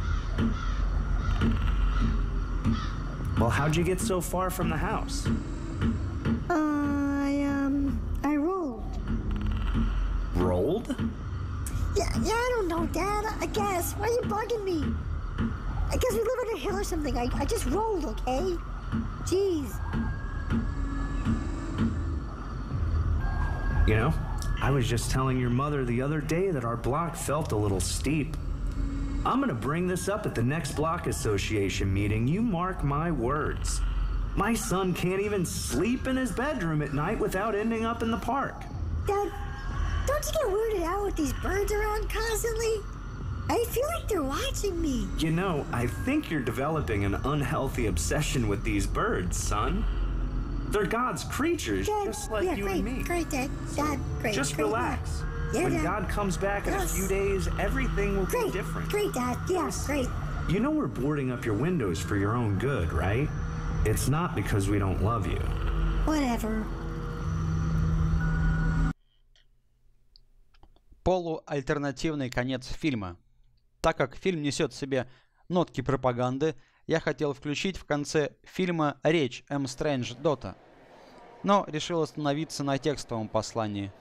D: Well, how'd you get so far from the house?
E: Uh, I, um, I rolled.
D: Rolled?
E: Yeah, yeah, I don't know, Dad. I guess. Why are you bugging me? I guess we live on a hill or something. I, I just rolled, okay? Jeez.
D: You know, I was just telling your mother the other day that our block felt a little steep. I'm gonna bring this up at the next block association meeting. You mark my words. My son can't even sleep in his bedroom at night without ending up in the park.
E: Dad, don't you get weirded out with these birds around constantly? I feel like they're watching me.
D: You know, I think you're developing an unhealthy obsession with these birds, son. They're God's creatures,
E: Dad,
D: just like
E: yeah,
D: you
E: great,
D: and me.
E: Great, Dad. Dad, great.
D: Just
E: great,
D: relax.
E: Yeah,
D: when
E: Dad.
D: God comes back in
E: Yes.
D: a few days, everything will
E: Great,
D: be different.
E: great, Dad. Yeah, great.
D: You know we're boarding up your windows for your own good, right? It's not because we don't love you.
E: Whatever.
A: Полуальтернативный конец фильма. Так как фильм несет в себе нотки пропаганды, я хотел включить в конце фильма речь M. Strange Dota, но решил остановиться на текстовом послании.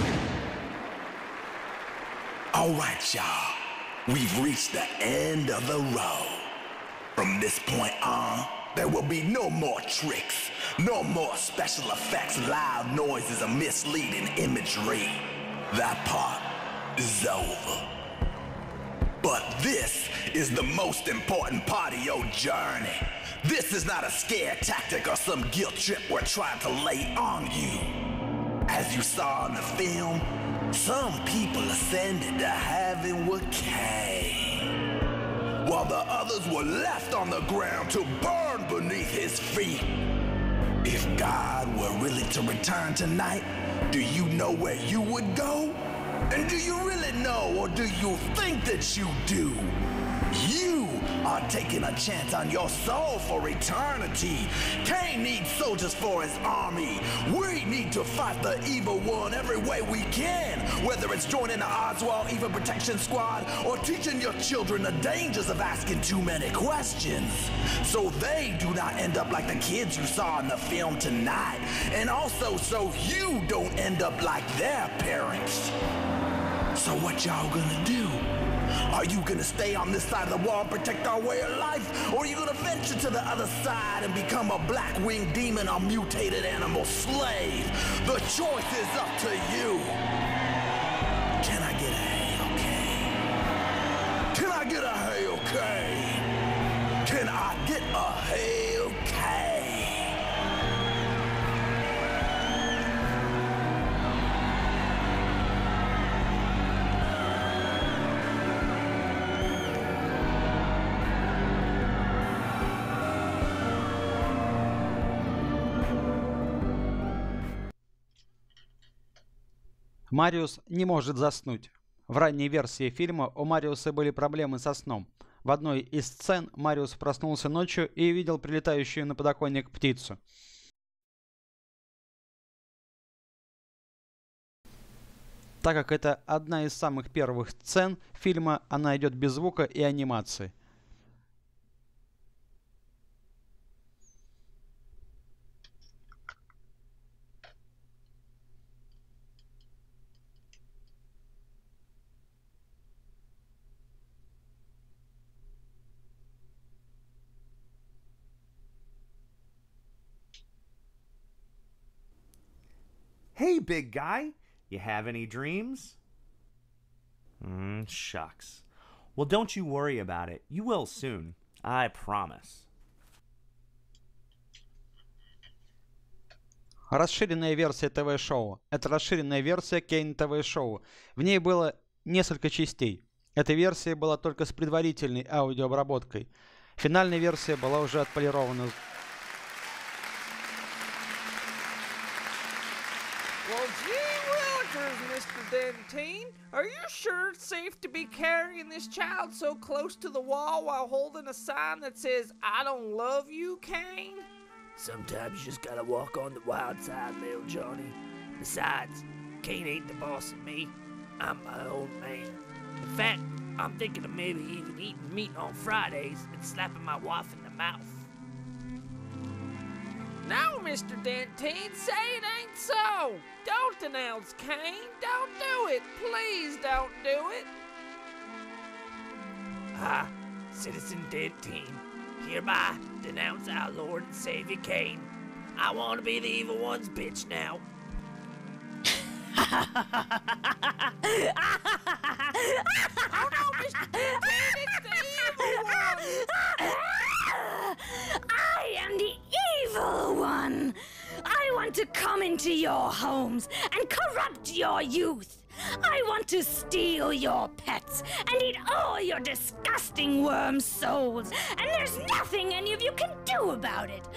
C: Alright, y'all. We've reached the end of the road. From this point on, there will be no more tricks, no more special effects, loud noises, or misleading imagery. That part is over. But this is the most important part of your journey. This is not a scare tactic or some guilt trip we're trying to lay on you. As you saw in the film, some people ascended to heaven with Cain, while the others were left on the ground to burn beneath his feet. If God were really to return tonight, do you know where you would go? And do you really know, or do you think that you do? You are taking a chance on your soul for eternity. Cain needs soldiers for his army. We need to fight the evil one every way we can, whether it's joining the Oswald Evil Protection Squad or teaching your children the dangers of asking too many questions, so they do not end up like the kids you saw in the film tonight, and also so you don't end up like their parents. So what y'all gonna do? Are you gonna stay on this side of the wall and protect our way of life? Or are you gonna venture to the other side and become a black-winged demon or mutated animal slave? The choice is up to you. Can I get a Hail Cain? Can I get a Hail Cain? Can I get a Hail Cain?
A: Мариус не может заснуть. В ранней версии фильма у Мариуса были проблемы со сном. В одной из сцен Мариус проснулся ночью и видел прилетающую на подоконник птицу. Так как это одна из самых первых сцен фильма, она идет без звука и анимации.
H: Hey, big guy, you have any dreams? Mm, shucks. Well, don't you worry about it. You will soon. I promise.
A: Расширенная версия ТВ-шоу. Это расширенная версия Кейн ТВ-шоу. В ней было несколько частей. Эта версия была только с предварительной аудиообработкой. Финальная версия была уже отполирована.
J: Mister Dentine, are you sure it's safe to be carrying this child so close to the wall while holding a sign that says, I don't love you, Cain?
K: Sometimes you just gotta walk on the wild side, little Johnny. Besides, Cain ain't the boss of me. I'm my own man. In fact, I'm thinking of maybe even eating meat on Fridays and slapping my wife in the mouth.
J: No, Mister Dentine, say it ain't so. Don't denounce Cain. Don't do it. Please don't do it.
K: Ah, Citizen Dentine, hereby denounce our Lord and Savior Cain. I want to be the evil one's bitch now.
J: Oh no, Mister Kane, it's the evil one!
E: I am the evil one! I want to come into your homes and corrupt your youth. I want to steal your pets and eat all your disgusting worm souls, and there's nothing any of you can do about it.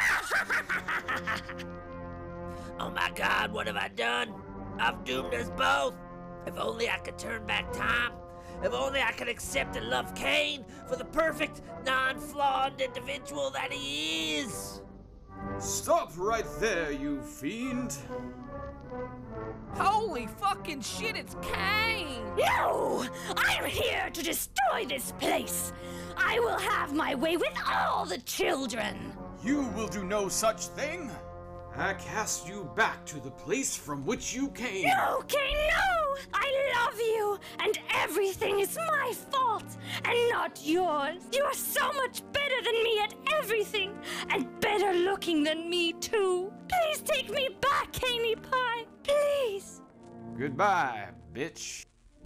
K: Oh my God, what have I done? I've doomed us both. If only I could turn back time. If only I could accept and love Kane for the perfect, non-flawed individual that he is.
L: Stop right there, you fiend.
J: Holy fucking shit, it's Kane!
E: No! I'm here to destroy this place. I will have my way with all the children.
L: You will do no such thing. I cast you back to the place from which you came.
E: No, Kane, no! I love you, and everything is my fault, and not yours. You are so much better than me at everything, and better looking than me, too. Please take me back, Caney Pie. Please.
L: Goodbye, bitch.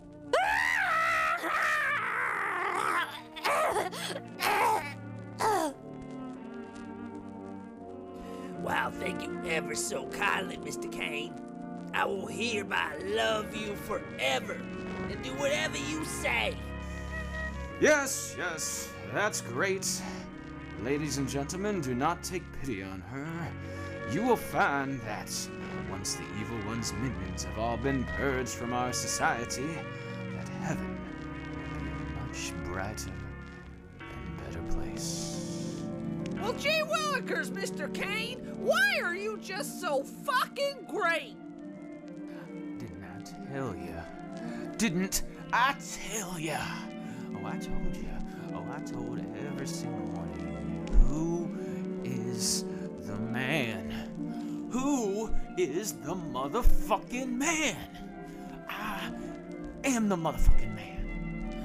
K: Wow, thank you ever so kindly, Mister Kane. I will hereby love you forever and do whatever you say.
L: Yes, yes, that's great. Ladies and gentlemen, do not take pity on her. You will find that once the evil one's minions have all been purged from our society, that heaven will be a much brighter and better place.
J: Well, gee willikers, Mister Kane, why are you just so fucking great?
L: Didn't I tell ya? Didn't I tell ya? Oh, I told ya. Oh, I told every single one of you. Who is the man? Who is the motherfucking man? I am the motherfucking man.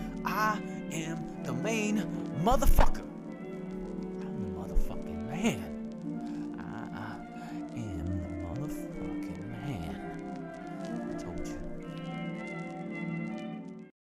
L: I am the main motherfucker. I'm the motherfucking man.